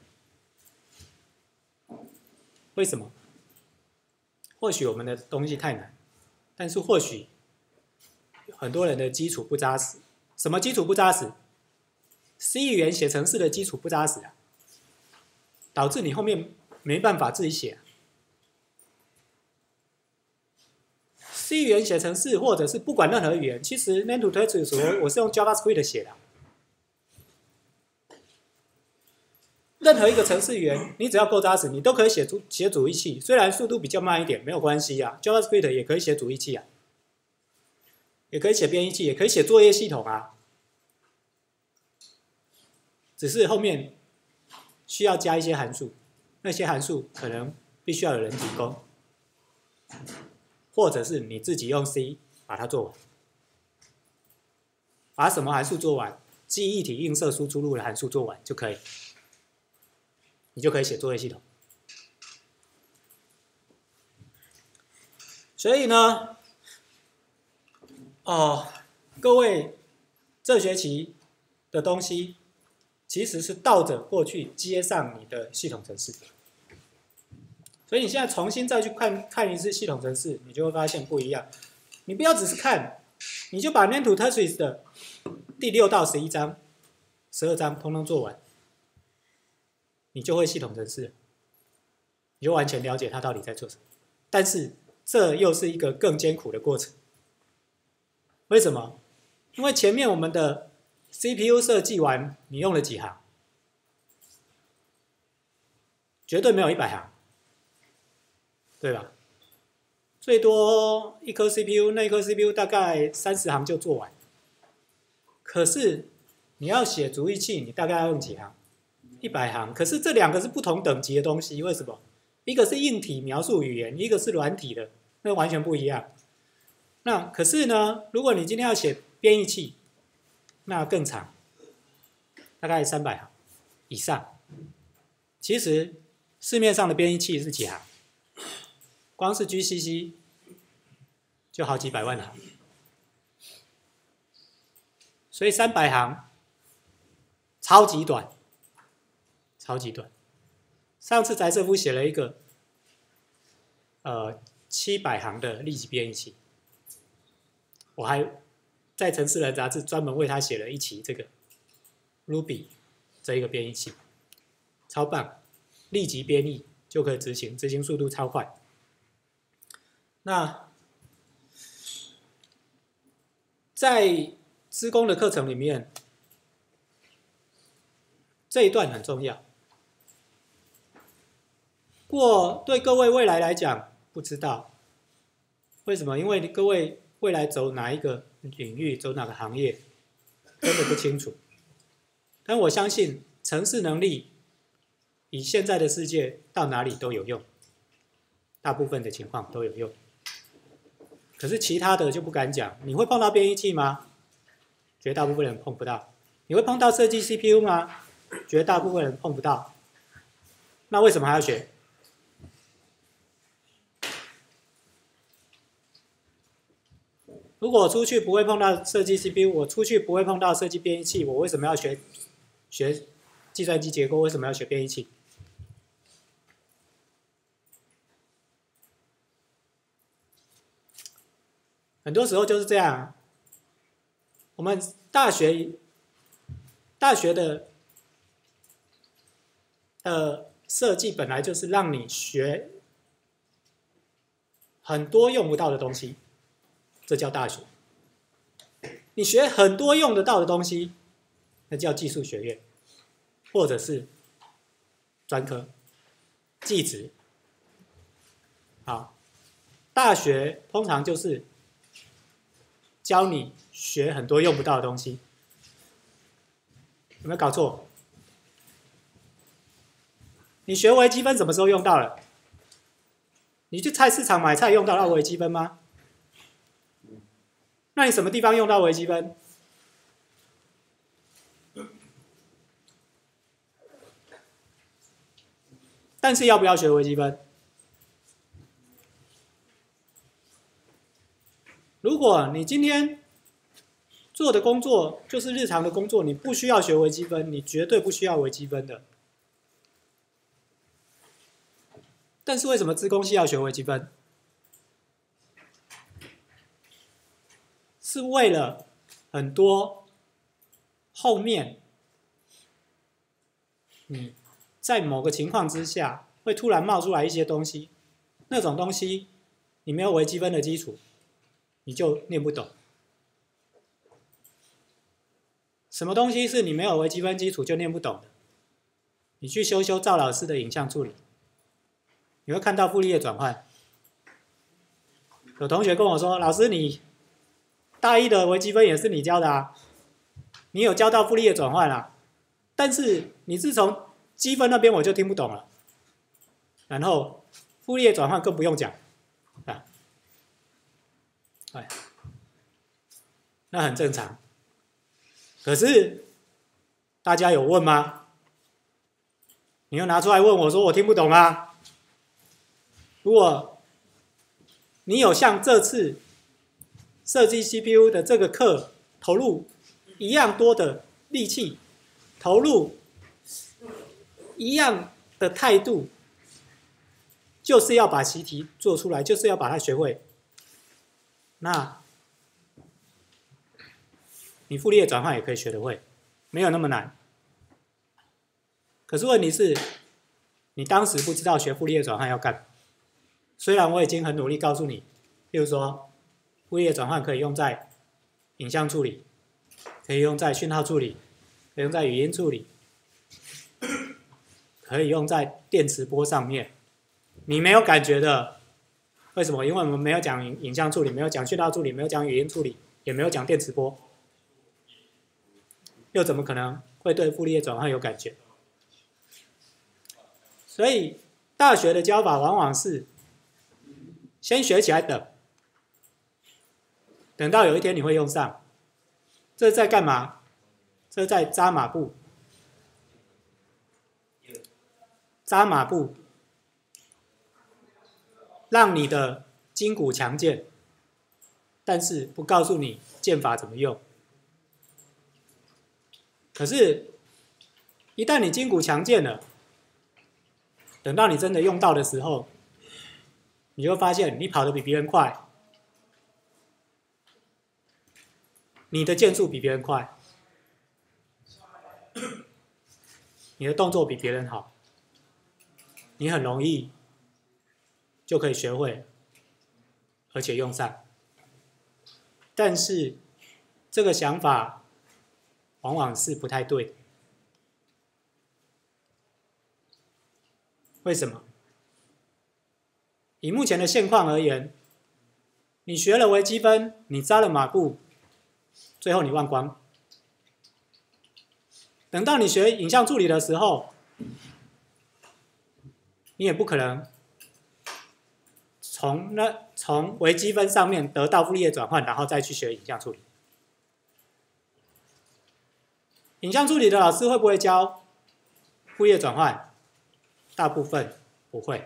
为什么？或许我们的东西太难，但是或许很多人的基础不扎实。什么基础不扎实 ？C 语言写程式的基础不扎实啊，导致你后面没办法自己写、啊。C 语言写程式，或者是不管任何语言，其实 NAND to Tetris 我我是用 JavaScript 写的、啊。任何一个程式语言，你只要够扎实，你都可以写出写主义器。虽然速度比较慢一点，没有关系啊。JavaScript 也可以写主义器啊，也可以写编译器，也可以写作业系统啊。只是后面需要加一些函数， 那些函数可能必须要有人提供，或者是你自己用 C 把它做完。把什么函数做完？记忆体映射输出入的函数做完就可以，你就可以写作业系统。所以呢，哦，各位这学期的东西其实是倒着过去接上你的系统程式，所以你现在重新再去看看一次系统程式，你就会发现不一样。你不要只是看，你就把 Name to Tetris 的第六到十一章、十二章通通做完，你就会系统程式，你就完全了解它到底在做什么。但是这又是一个更艰苦的过程。为什么？因为前面我们的 C P U 设计完，你用了几行？绝对没有一百行，对吧？最多一颗 C P U， 那一颗 C P U 大概三十行就做完。可是你要写逐意器，你大概要用几行？一百行。可是这两个是不同等级的东西，为什么？一个是硬体描述语言，一个是软体的，那完全不一样。那可是呢，如果你今天要写编译器，那更长，大概三百行以上。其实市面上的编译器是几行？光是 G C C 就好几百万行。所以三百行超级短，超级短。上次翟瑟夫写了一个呃七百行的立即编译器，我还在城市人杂志专门为他写了一期这个 Ruby 这一个编译器，超棒，立即编译就可以执行，执行速度超快。那在资工的课程里面，这一段很重要。不过对各位未来来讲，不知道为什么？因为各位未来走哪一个领域，走哪个行业，真的不清楚。但我相信，程式能力以现在的世界到哪里都有用，大部分的情况都有用。可是其他的就不敢讲。你会碰到编译器吗？绝大部分人碰不到。你会碰到设计 C P U 吗？绝大部分人碰不到。那为什么还要学？如果我出去不会碰到设计 C P U， 我出去不会碰到设计编译器，我为什么要学学计算机结构？为什么要学编译器？很多时候就是这样。我们大学大学的呃设计本来就是让你学很多用不到的东西，这叫大学。你学很多用得到的东西，那叫技术学院，或者是专科、技职。好，大学通常就是教你学很多用不到的东西，有没有搞错？你学微积分什么时候用到了？你去菜市场买菜用到到微积分吗？那你什么地方用到微积分？但是要不要学微积分？如果你今天做的工作就是日常的工作，你不需要学微积分，你绝对不需要微积分的。但是为什么资工系要学微积分？是为了很多后面你在某个情况之下会突然冒出来一些东西，那种东西你没有微积分的基础，你就念不懂。什么东西是你没有微积分基础就念不懂的？你去修修赵老师的影像处理，你会看到傅立叶转换。有同学跟我说：“老师，你大一的微积分也是你教的啊，你有教到傅立叶转换啦，但是你自从积分那边我就听不懂了。 然后傅立叶转换更不用讲啊，哎，那很正常。可是大家有问吗？你又拿出来问我说我听不懂啊。如果你有像这次设计 C P U 的这个课投入一样多的力气，投入一样的态度，就是要把习题做出来，就是要把它学会。那你傅立叶转换也可以学得会，没有那么难。可是问题是，你当时不知道学傅立叶转换要干嘛。虽然我已经很努力告诉你，譬如说，傅立叶转换可以用在影像处理，可以用在讯号处理，可以用在语音处理，可以用在电磁波上面。你没有感觉的，为什么？因为我们没有讲影影像处理，没有讲讯号处理，没有讲语音处理，也没有讲电磁波，又怎么可能会对傅立叶转换有感觉？所以大学的教法往往是先学起来等，等到有一天你会用上。这是在干嘛？这是在扎马步，扎马步，让你的筋骨强健，但是不告诉你剑法怎么用。可是，一旦你筋骨强健了，等到你真的用到的时候，你就发现你跑得比别人快，你的剑术比别人快，你的动作比别人好，你很容易就可以学会，而且用上。但是这个想法往往是不太对。为什么？以目前的现况而言，你学了微积分，你扎了马步，最后你忘光。等到你学影像处理的时候，你也不可能从那从微积分上面得到傅立叶转换，然后再去学影像处理。影像处理的老师会不会教傅立叶转换？大部分不会。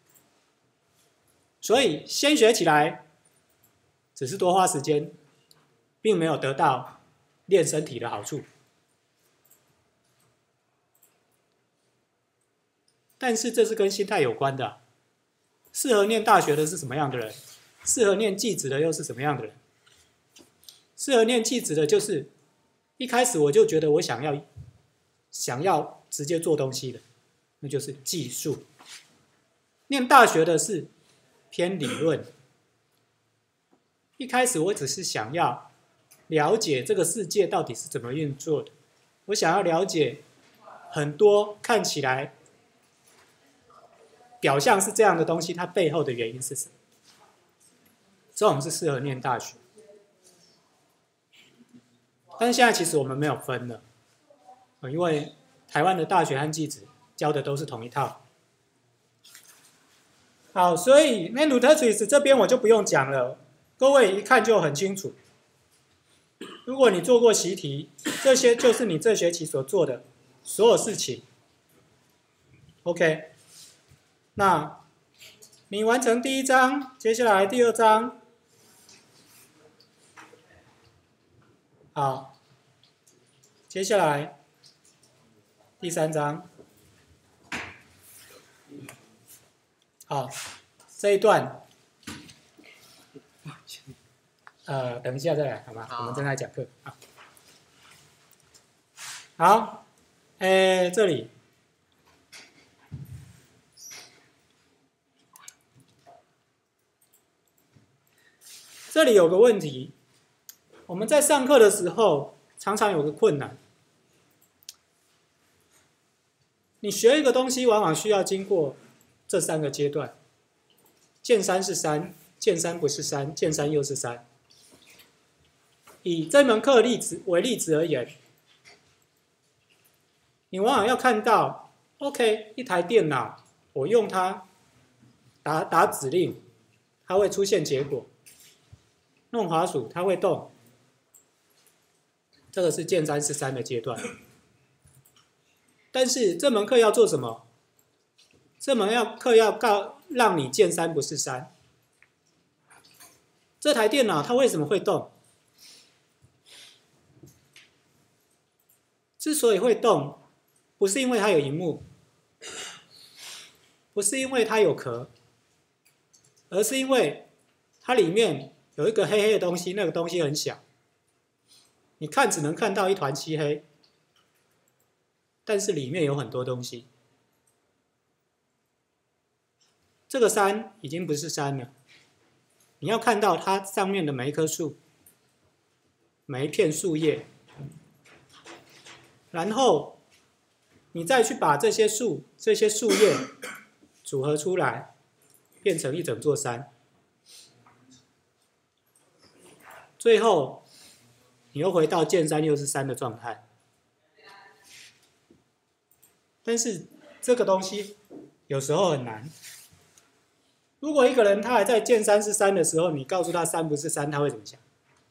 所以先学起来只是多花时间，并没有得到练身体的好处。但是这是跟心态有关的。适合念大学的是什么样的人？适合念技职的又是什么样的人？适合念技职的就是一开始我就觉得我想要想要直接做东西的，那就是技术。念大学的是偏理论。一开始我只是想要了解这个世界到底是怎么运作的，我想要了解很多看起来表象是这样的东西，它背后的原因是什么？这种是适合念大学。但是现在其实我们没有分了，因为台湾的大学和技职教的都是同一套。好，所以 Manutris 这边我就不用讲了，各位一看就很清楚。如果你做过习题，这些就是你这学期所做的所有事情。OK， 那你完成第一章，接下来第二章。好，接下来第三章。好，这一段，呃，等一下再来，好吗？我们正在讲课。好，好，哎，这里，这里有个问题，我们在上课的时候常常有个困难，你学一个东西，往往需要经过这三个阶段：见山是山，见山不是山，见山又是山。以这门课例子为例子而言，你往往要看到 ，OK， 一台电脑，我用它打打指令，它会出现结果；弄滑鼠，它会动。这个是见三是三的阶段。但是这门课要做什么？这门要课要告让你见三不是三。这台电脑它为什么会动？之所以会动，不是因为它有萤幕，不是因为它有壳，而是因为它里面有一个黑黑的东西，那个东西很小，你看只能看到一团漆黑，但是里面有很多东西。这个山已经不是山了，你要看到它上面的每一棵树，每一片树叶，然后你再去把这些树、这些树叶组合出来，变成一整座山。最后，你又回到见三又是三的状态。但是这个东西有时候很难。如果一个人他还在见三是三的时候，你告诉他三不是三，他会怎么想？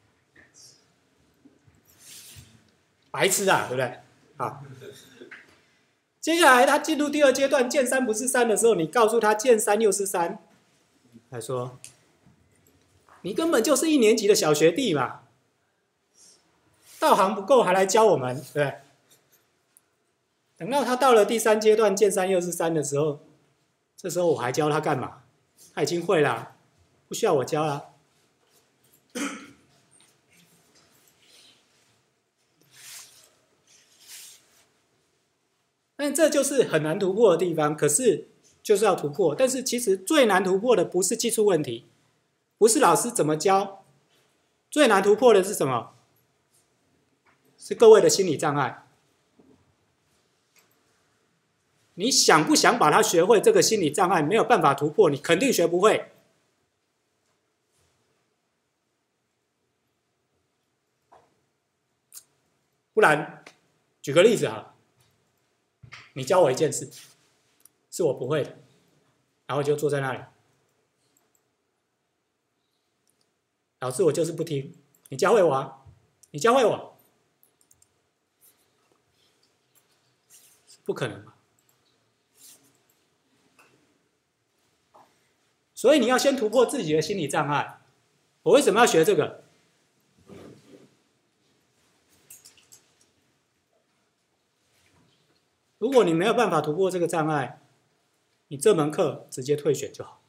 白痴啊，对不对？好，接下来他进入第二阶段，见三不是三的时候，你告诉他见三又是三，他说：“你根本就是一年级的小学弟嘛，道行不够还来教我们，对不对？”等到他到了第三阶段，见三又是三的时候，这时候我还教他干嘛？他已经会了，不需要我教了。但这就是很难突破的地方，可是就是要突破。但是其实最难突破的不是技术问题，不是老师怎么教，最难突破的是什么？是各位的心理障碍。你想不想把它学会？这个心理障碍没有办法突破，你肯定学不会。不然，举个例子哈，你教我一件事，是我不会的，然后就坐在那里，老师我就是不听，你教会我啊，你教会我，不可能嘛。所以你要先突破自己的心理障碍。我为什么要学这个？如果你没有办法突破这个障碍，你这门课直接退选就好。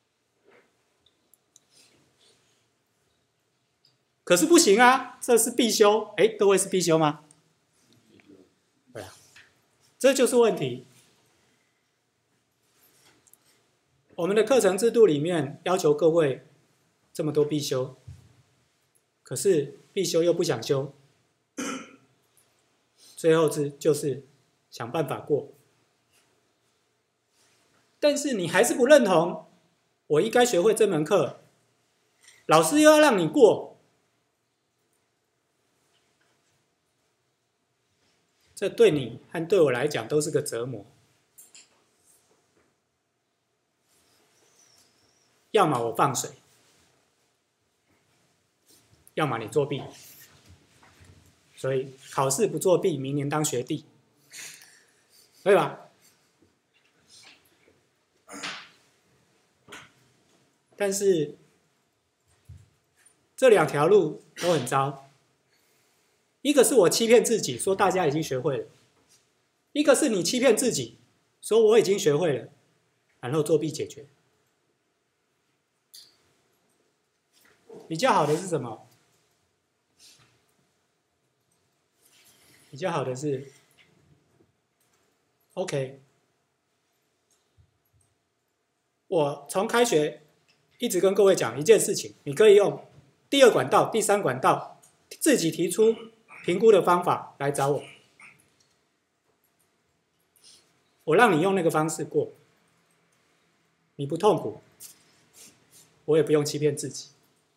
可是不行啊，这是必修。哎，各位是必修吗？对啊，这就是问题。我们的课程制度里面要求各位这么多必修，可是必修又不想修，最后是就是想办法过。但是你还是不认同，我应该学会这门课，老师又要让你过，这对你和对我来讲都是个折磨。要么我放水，要么你作弊。所以考试不作弊，明年当学弟，对吧？但是这两条路都很糟。一个是我欺骗自己，说大家已经学会了；一个是你欺骗自己，说我已经学会了，然后作弊解决。比较好的是什么？比较好的是 ，OK， 我从开学一直跟各位讲一件事情，你可以用第二管道、第三管道自己提出评估的方法来找我，我让你用那个方式过，你不痛苦，我也不用欺骗自己。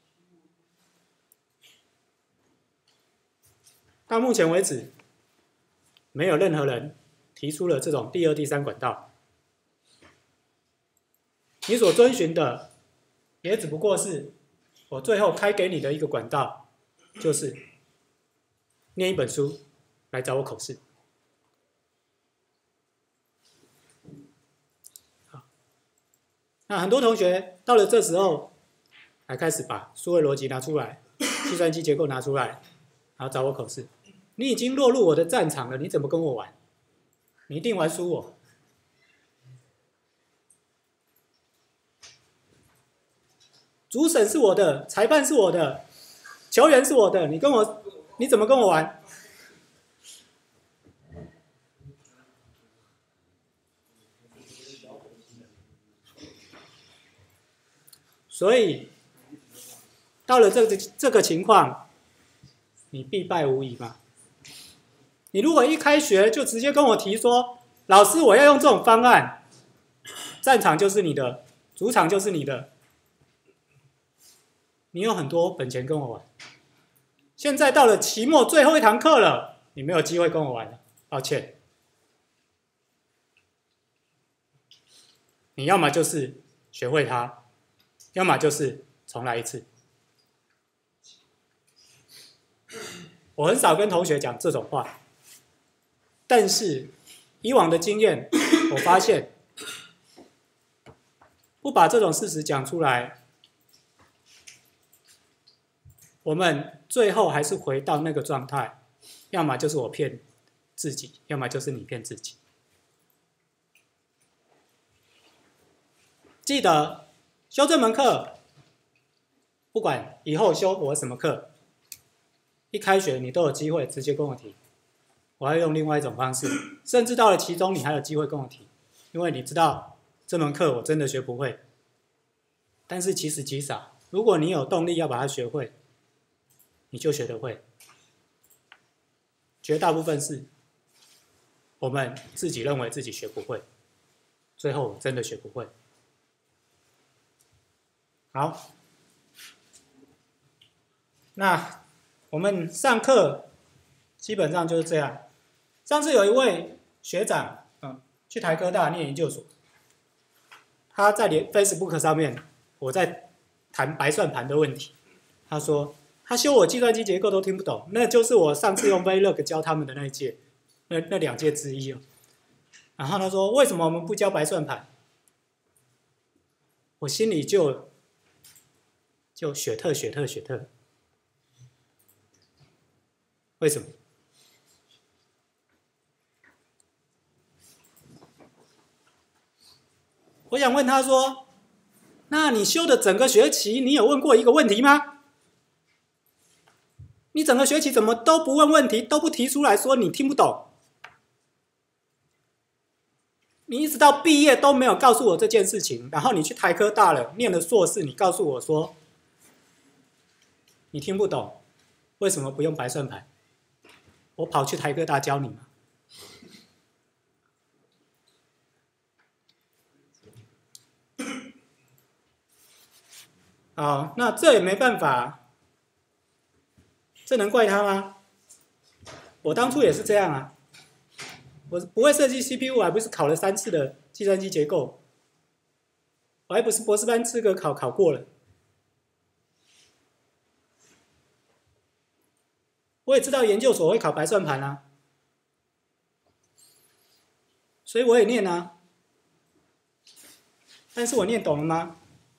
到目前为止，没有任何人提出了这种第二、第三管道。 你所遵循的，也只不过是我最后开给你的一个管道，就是念一本书来找我口试。好，那很多同学到了这时候，还开始把数位逻辑拿出来，计算机结构拿出来，然后找我口试。你已经落入我的战场了，你怎么跟我玩？你一定玩输我。主审是我的，裁判是我的，球员是我的，你跟我，你怎么跟我玩？所以到了这个这个情况，你必败无疑嘛。你如果一开学就直接跟我提说，老师我要用这种方案，战场就是你的，主场就是你的。你有很多本钱跟我玩，现在到了期末最后一堂课了，你没有机会跟我玩了，抱歉。你要么就是学会它，要么就是重来一次。我很少跟同学讲这种话，但是以往的经验，我发现不把这种事实讲出来，我们最后还是回到那个状态，要么就是我骗自己，要么就是你骗自己。记得修这门课，不管以后修我什么课，一开学你都有机会直接跟我提，我要用另外一种方式，甚至到了期中你还有机会跟我提，因为你知道这门课我真的学不会。但是其实极少，如果你有动力要把它学会，你就学得会。绝大部分是我们自己认为自己学不会，最后真的学不会。好，那我们上课基本上就是这样。上次有一位学长，嗯，去台科大念研究所，他在连 Facebook 上面，我在谈白算盘的问题，他说他修我计算机结构都听不懂，那就是我上次用 Vlog 教他们的那一届，那那两届之一哦。然后他说为什么我们不教白算盘？我心里就就雪特雪特雪特，为什么？我想问他说，那你修的整个学期，你有问过一个问题吗？你整个学期怎么都不问问题，都不提出来说你听不懂？你一直到毕业都没有告诉我这件事情，然后你去台科大了，念了硕士，你告诉我说你听不懂，为什么不用白算盘？我跑去台科大教你嘛。好，那这也没办法，这能怪他吗？我当初也是这样啊，我不会设计 C P U， 还不是考了三次的计算机结构，我还不是博士班资格考考过了。我也知道研究所会考白算盘啊，所以我也念啊，但是我念懂了吗？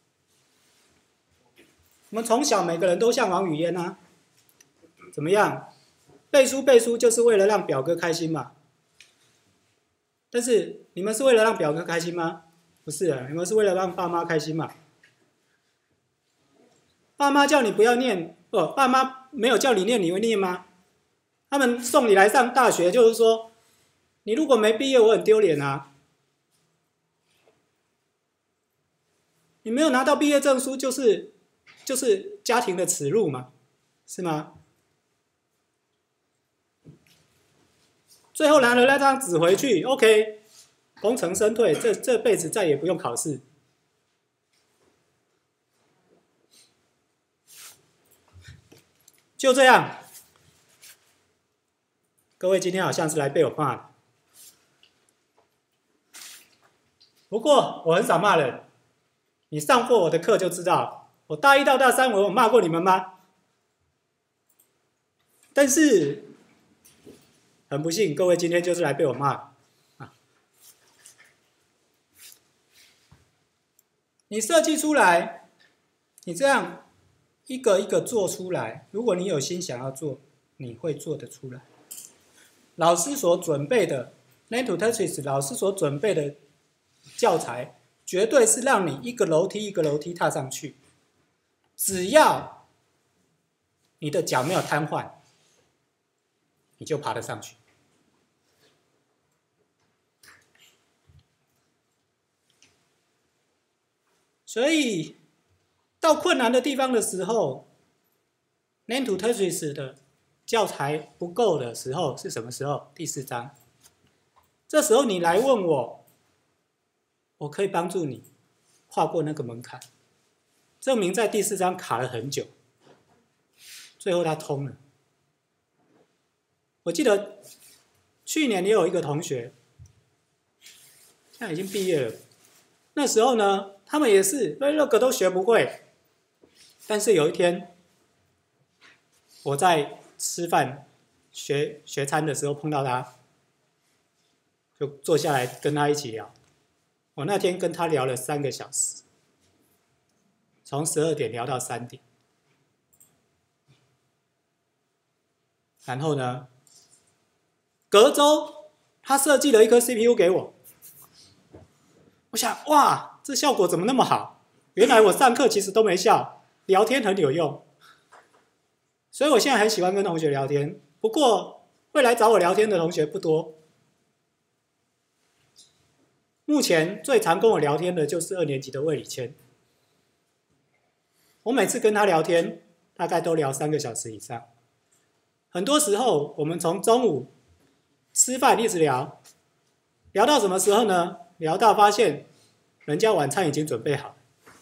我们从小每个人都像王语嫣啊，怎么样？背书背书就是为了让表哥开心嘛。但是你们是为了让表哥开心吗？不是啊，你们是为了让爸妈开心嘛。爸妈叫你不要念，哦，爸妈没有叫你念，你会念吗？他们送你来上大学，就是说，你如果没毕业，我很丢脸啊。你没有拿到毕业证书，就是就是家庭的耻辱嘛，是吗？最后拿了那张纸回去 ，OK， 功成身退，这这辈子再也不用考试。就这样，各位今天好像是来被我骂的，不过我很少骂人， 你上过我的课就知道，我大一到大三我有骂过你们吗？但是很不幸，各位今天就是来被我骂啊！你设计出来，你这样一个一个做出来，如果你有心想要做，你会做得出来。老师所准备的 Learn to Tetris 老师所准备的教材，绝对是让你一个楼梯一个楼梯踏上去，只要你的脚没有瘫痪，你就爬得上去。所以到困难的地方的时候 ，Learn to Tetris 的教材不够的时候是什么时候？第四章。这时候你来问我，我可以帮助你跨过那个门槛。证明在第四章卡了很久，最后它通了。我记得去年也有一个同学，现在已经毕业了。那时候呢，他们也是那个都学不会。但是有一天，我在吃饭学学餐的时候碰到他，就坐下来跟他一起聊。我那天跟他聊了三个小时，从十二点聊到三点。然后呢，隔周他设计了一颗 C P U 给我。我想，哇，这效果怎么那么好？原来我上课其实都没效，聊天很有用。所以我现在很喜欢跟同学聊天，不过会来找我聊天的同学不多。目前最常跟我聊天的就是二年级的魏礼谦。我每次跟他聊天，大概都聊三个小时以上。很多时候，我们从中午吃饭一直聊，聊到什么时候呢？聊到发现人家晚餐已经准备好了，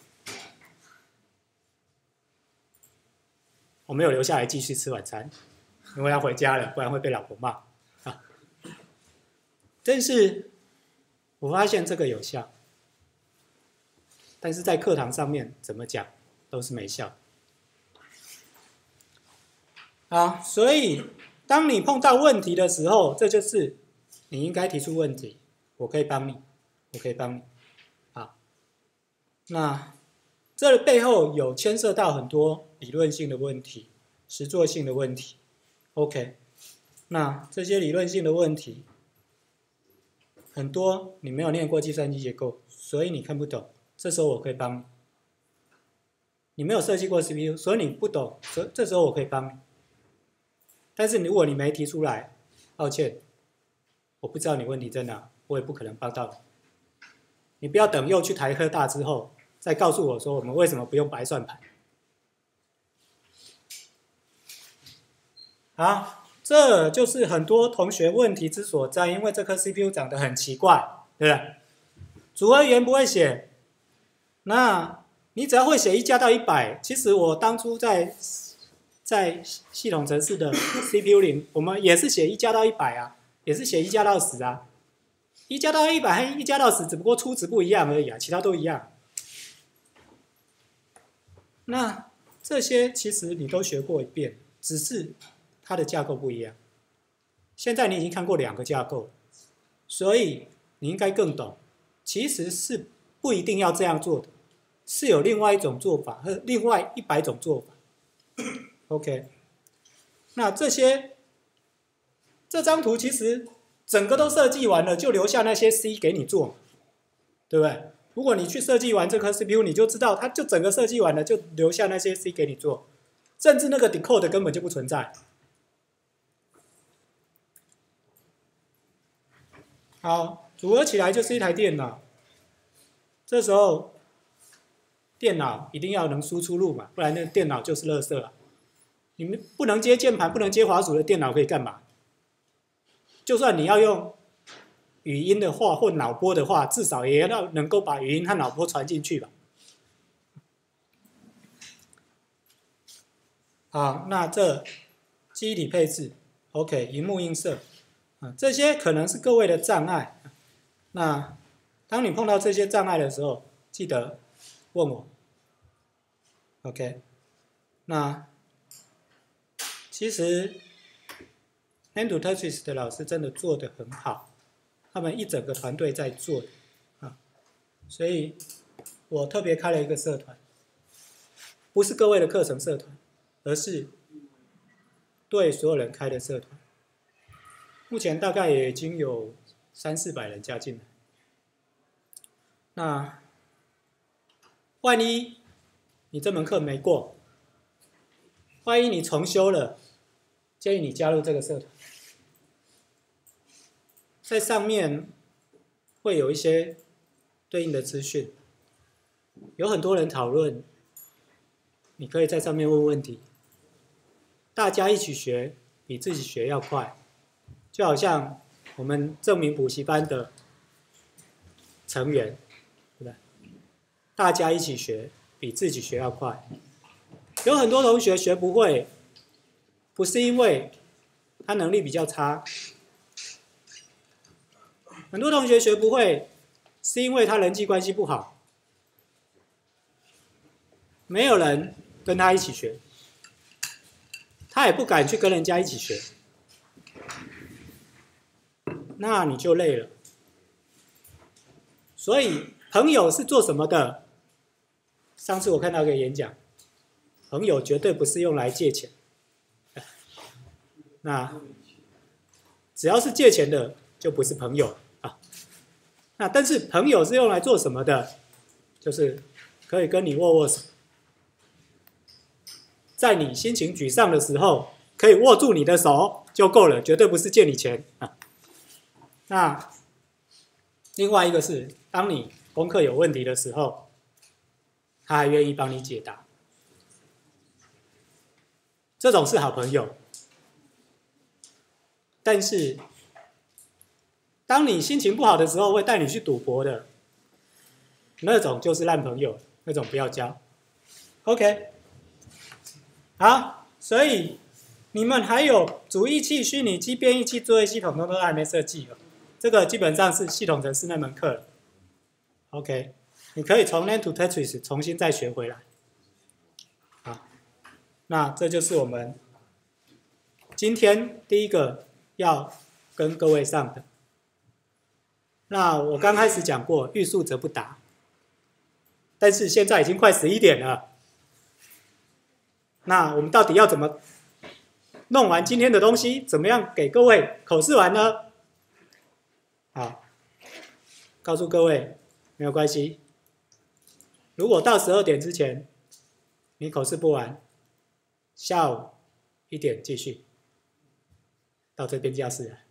我没有留下来继续吃晚餐，因为要回家了，不然会被老婆骂啊。但是我发现这个有效，但是在课堂上面怎么讲都是没效。啊，所以当你碰到问题的时候，这就是你应该提出问题，我可以帮你，我可以帮你。好，那这背后有牵涉到很多理论性的问题、实作性的问题。OK， 那这些理论性的问题，很多你没有念过计算机结构，所以你看不懂。这时候我可以帮你。你没有设计过 C P U， 所以你不懂，这这时候我可以帮你。但是如果你没提出来，抱歉，我不知道你问题在哪，我也不可能帮到你。你不要等又去台科大之后，再告诉我说我们为什么不用白算盘。好，这就是很多同学问题之所在，因为这颗 C P U 长得很奇怪，对不对？组合语言不会写，那你只要会写一加到一百，其实我当初在在系统程式的 C P U 零，我们也是写一加到一百啊，也是写一加到十啊，一加到一百和一加到十，只不过初值不一样而已啊，其他都一样。那这些其实你都学过一遍，只是它的架构不一样。现在你已经看过两个架构，所以你应该更懂，其实是不一定要这样做的，是有另外一种做法和另外一百种做法。OK， 那这些这张图其实整个都设计完了，就留下那些 C 给你做，对不对？如果你去设计完这颗 C P U， 你就知道它就整个设计完了，就留下那些 C 给你做，甚至那个 decode 根本就不存在。好，组合起来就是一台电脑。这时候电脑一定要能输出入嘛，不然那电脑就是垃圾了。你们不能接键盘、不能接滑鼠的电脑可以干嘛？就算你要用语音的话或脑波的话，至少也要能够把语音和脑波传进去吧。好，那这记忆体配置 ，OK， 萤幕映射，啊，这些可能是各位的障碍。那当你碰到这些障碍的时候，记得问我。OK， 那其实 Hand to Tetris 的老师真的做得很好，他们一整个团队在做的啊，所以我特别开了一个社团，不是各位的课程社团，而是对所有人开的社团。目前大概也已经有三四百人加进来。那万一你这门课没过，万一你重修了，建议你加入这个社团，在上面会有一些对应的资讯，有很多人讨论，你可以在上面问问题，大家一起学比自己学要快，就好像我们正名补习班的成员，对不对？大家一起学比自己学要快。有很多同学学不会，不是因为他能力比较差，很多同学学不会是因为他人际关系不好，没有人跟他一起学，他也不敢去跟人家一起学，那你就累了。所以朋友是做什么的？上次我看到一个演讲，朋友绝对不是用来借钱，那只要是借钱的就不是朋友啊。那但是朋友是用来做什么的？就是可以跟你握握手，在你心情沮丧的时候，可以握住你的手就够了，绝对不是借你钱啊。那另外一个是，当你功课有问题的时候，他还愿意帮你解答，这种是好朋友。但是，当你心情不好的时候，会带你去赌博的，那种就是烂朋友，那种不要交。OK， 好，所以你们还有主义器、虚拟机、编译器、作业系统，都还没设计了。这个基本上是系统程式那门课了。OK， 你可以从 Hand to Tetris 重新再学回来。好，那这就是我们今天第一个要跟各位上的。那我刚开始讲过，欲速则不达，但是现在已经快十一点了。那我们到底要怎么弄完今天的东西？怎么样给各位口试完呢？好，告诉各位，没有关系。如果到十二点之前你口试不完，下午一点继续到这边教室来，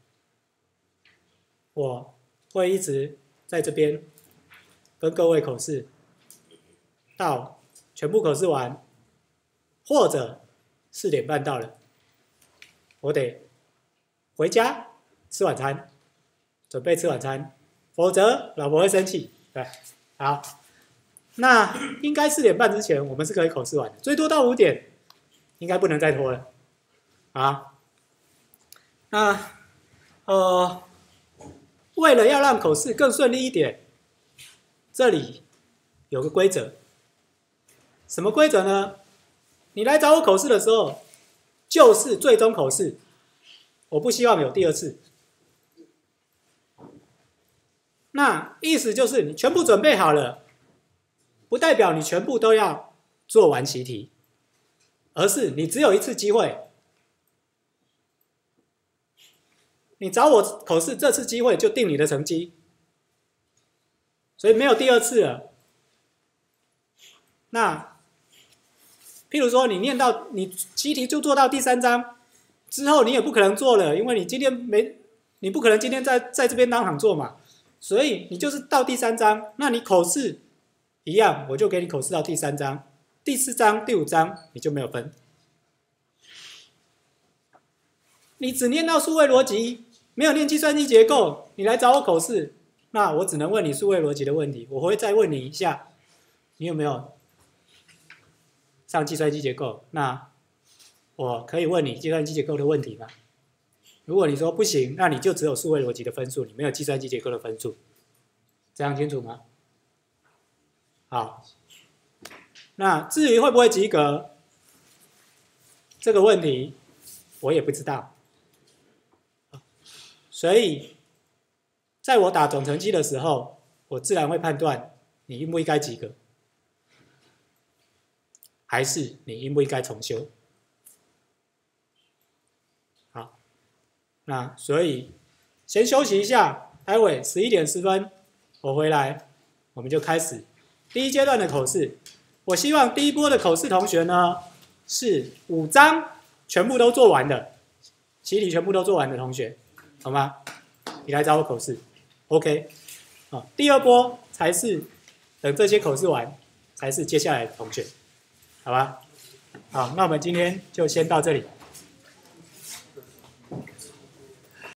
我会一直在这边跟各位口试，到全部口试完，或者四点半到了，我得回家吃晚餐，准备吃晚餐，否则老婆会生气。对，好，那应该四点半之前我们是可以口试完的，最多到五点，应该不能再拖了。好，那呃，为了要让口试更顺利一点，这里有个规则，什么规则呢？你来找我口试的时候，就是最终口试，我不希望有第二次。那意思就是你全部准备好了，不代表你全部都要做完习题，而是你只有一次机会。你找我口试，这次机会就定你的成绩，所以没有第二次了。那譬如说，你念到你习题就做到第三章之后，你也不可能做了，因为你今天没，你不可能今天在在这边当场做嘛，所以你就是到第三章，那你口试一样，我就给你口试到第三章，第四章、第五章你就没有分。你只念到数位逻辑，没有念计算机结构，你来找我口试，那我只能问你数位逻辑的问题，我会再问你一下，你有没有上计算机结构？那我可以问你计算机结构的问题吗？如果你说不行，那你就只有数位逻辑的分数，你没有计算机结构的分数，这样清楚吗？好， 那至于会不会及格，这个问题我也不知道。所以，在我打总成绩的时候，我自然会判断你应不应该及格，还是你应不应该重修。好，那所以先休息一下，待会十一点十分我回来，我们就开始第一阶段的口试。我希望第一波的口试同学呢，是五章全部都做完的，习题全部都做完的同学，好吗？你来找我口试 ，OK。好，第二波才是等这些口试完，才是接下来的同学，好吧？好，那我们今天就先到这里。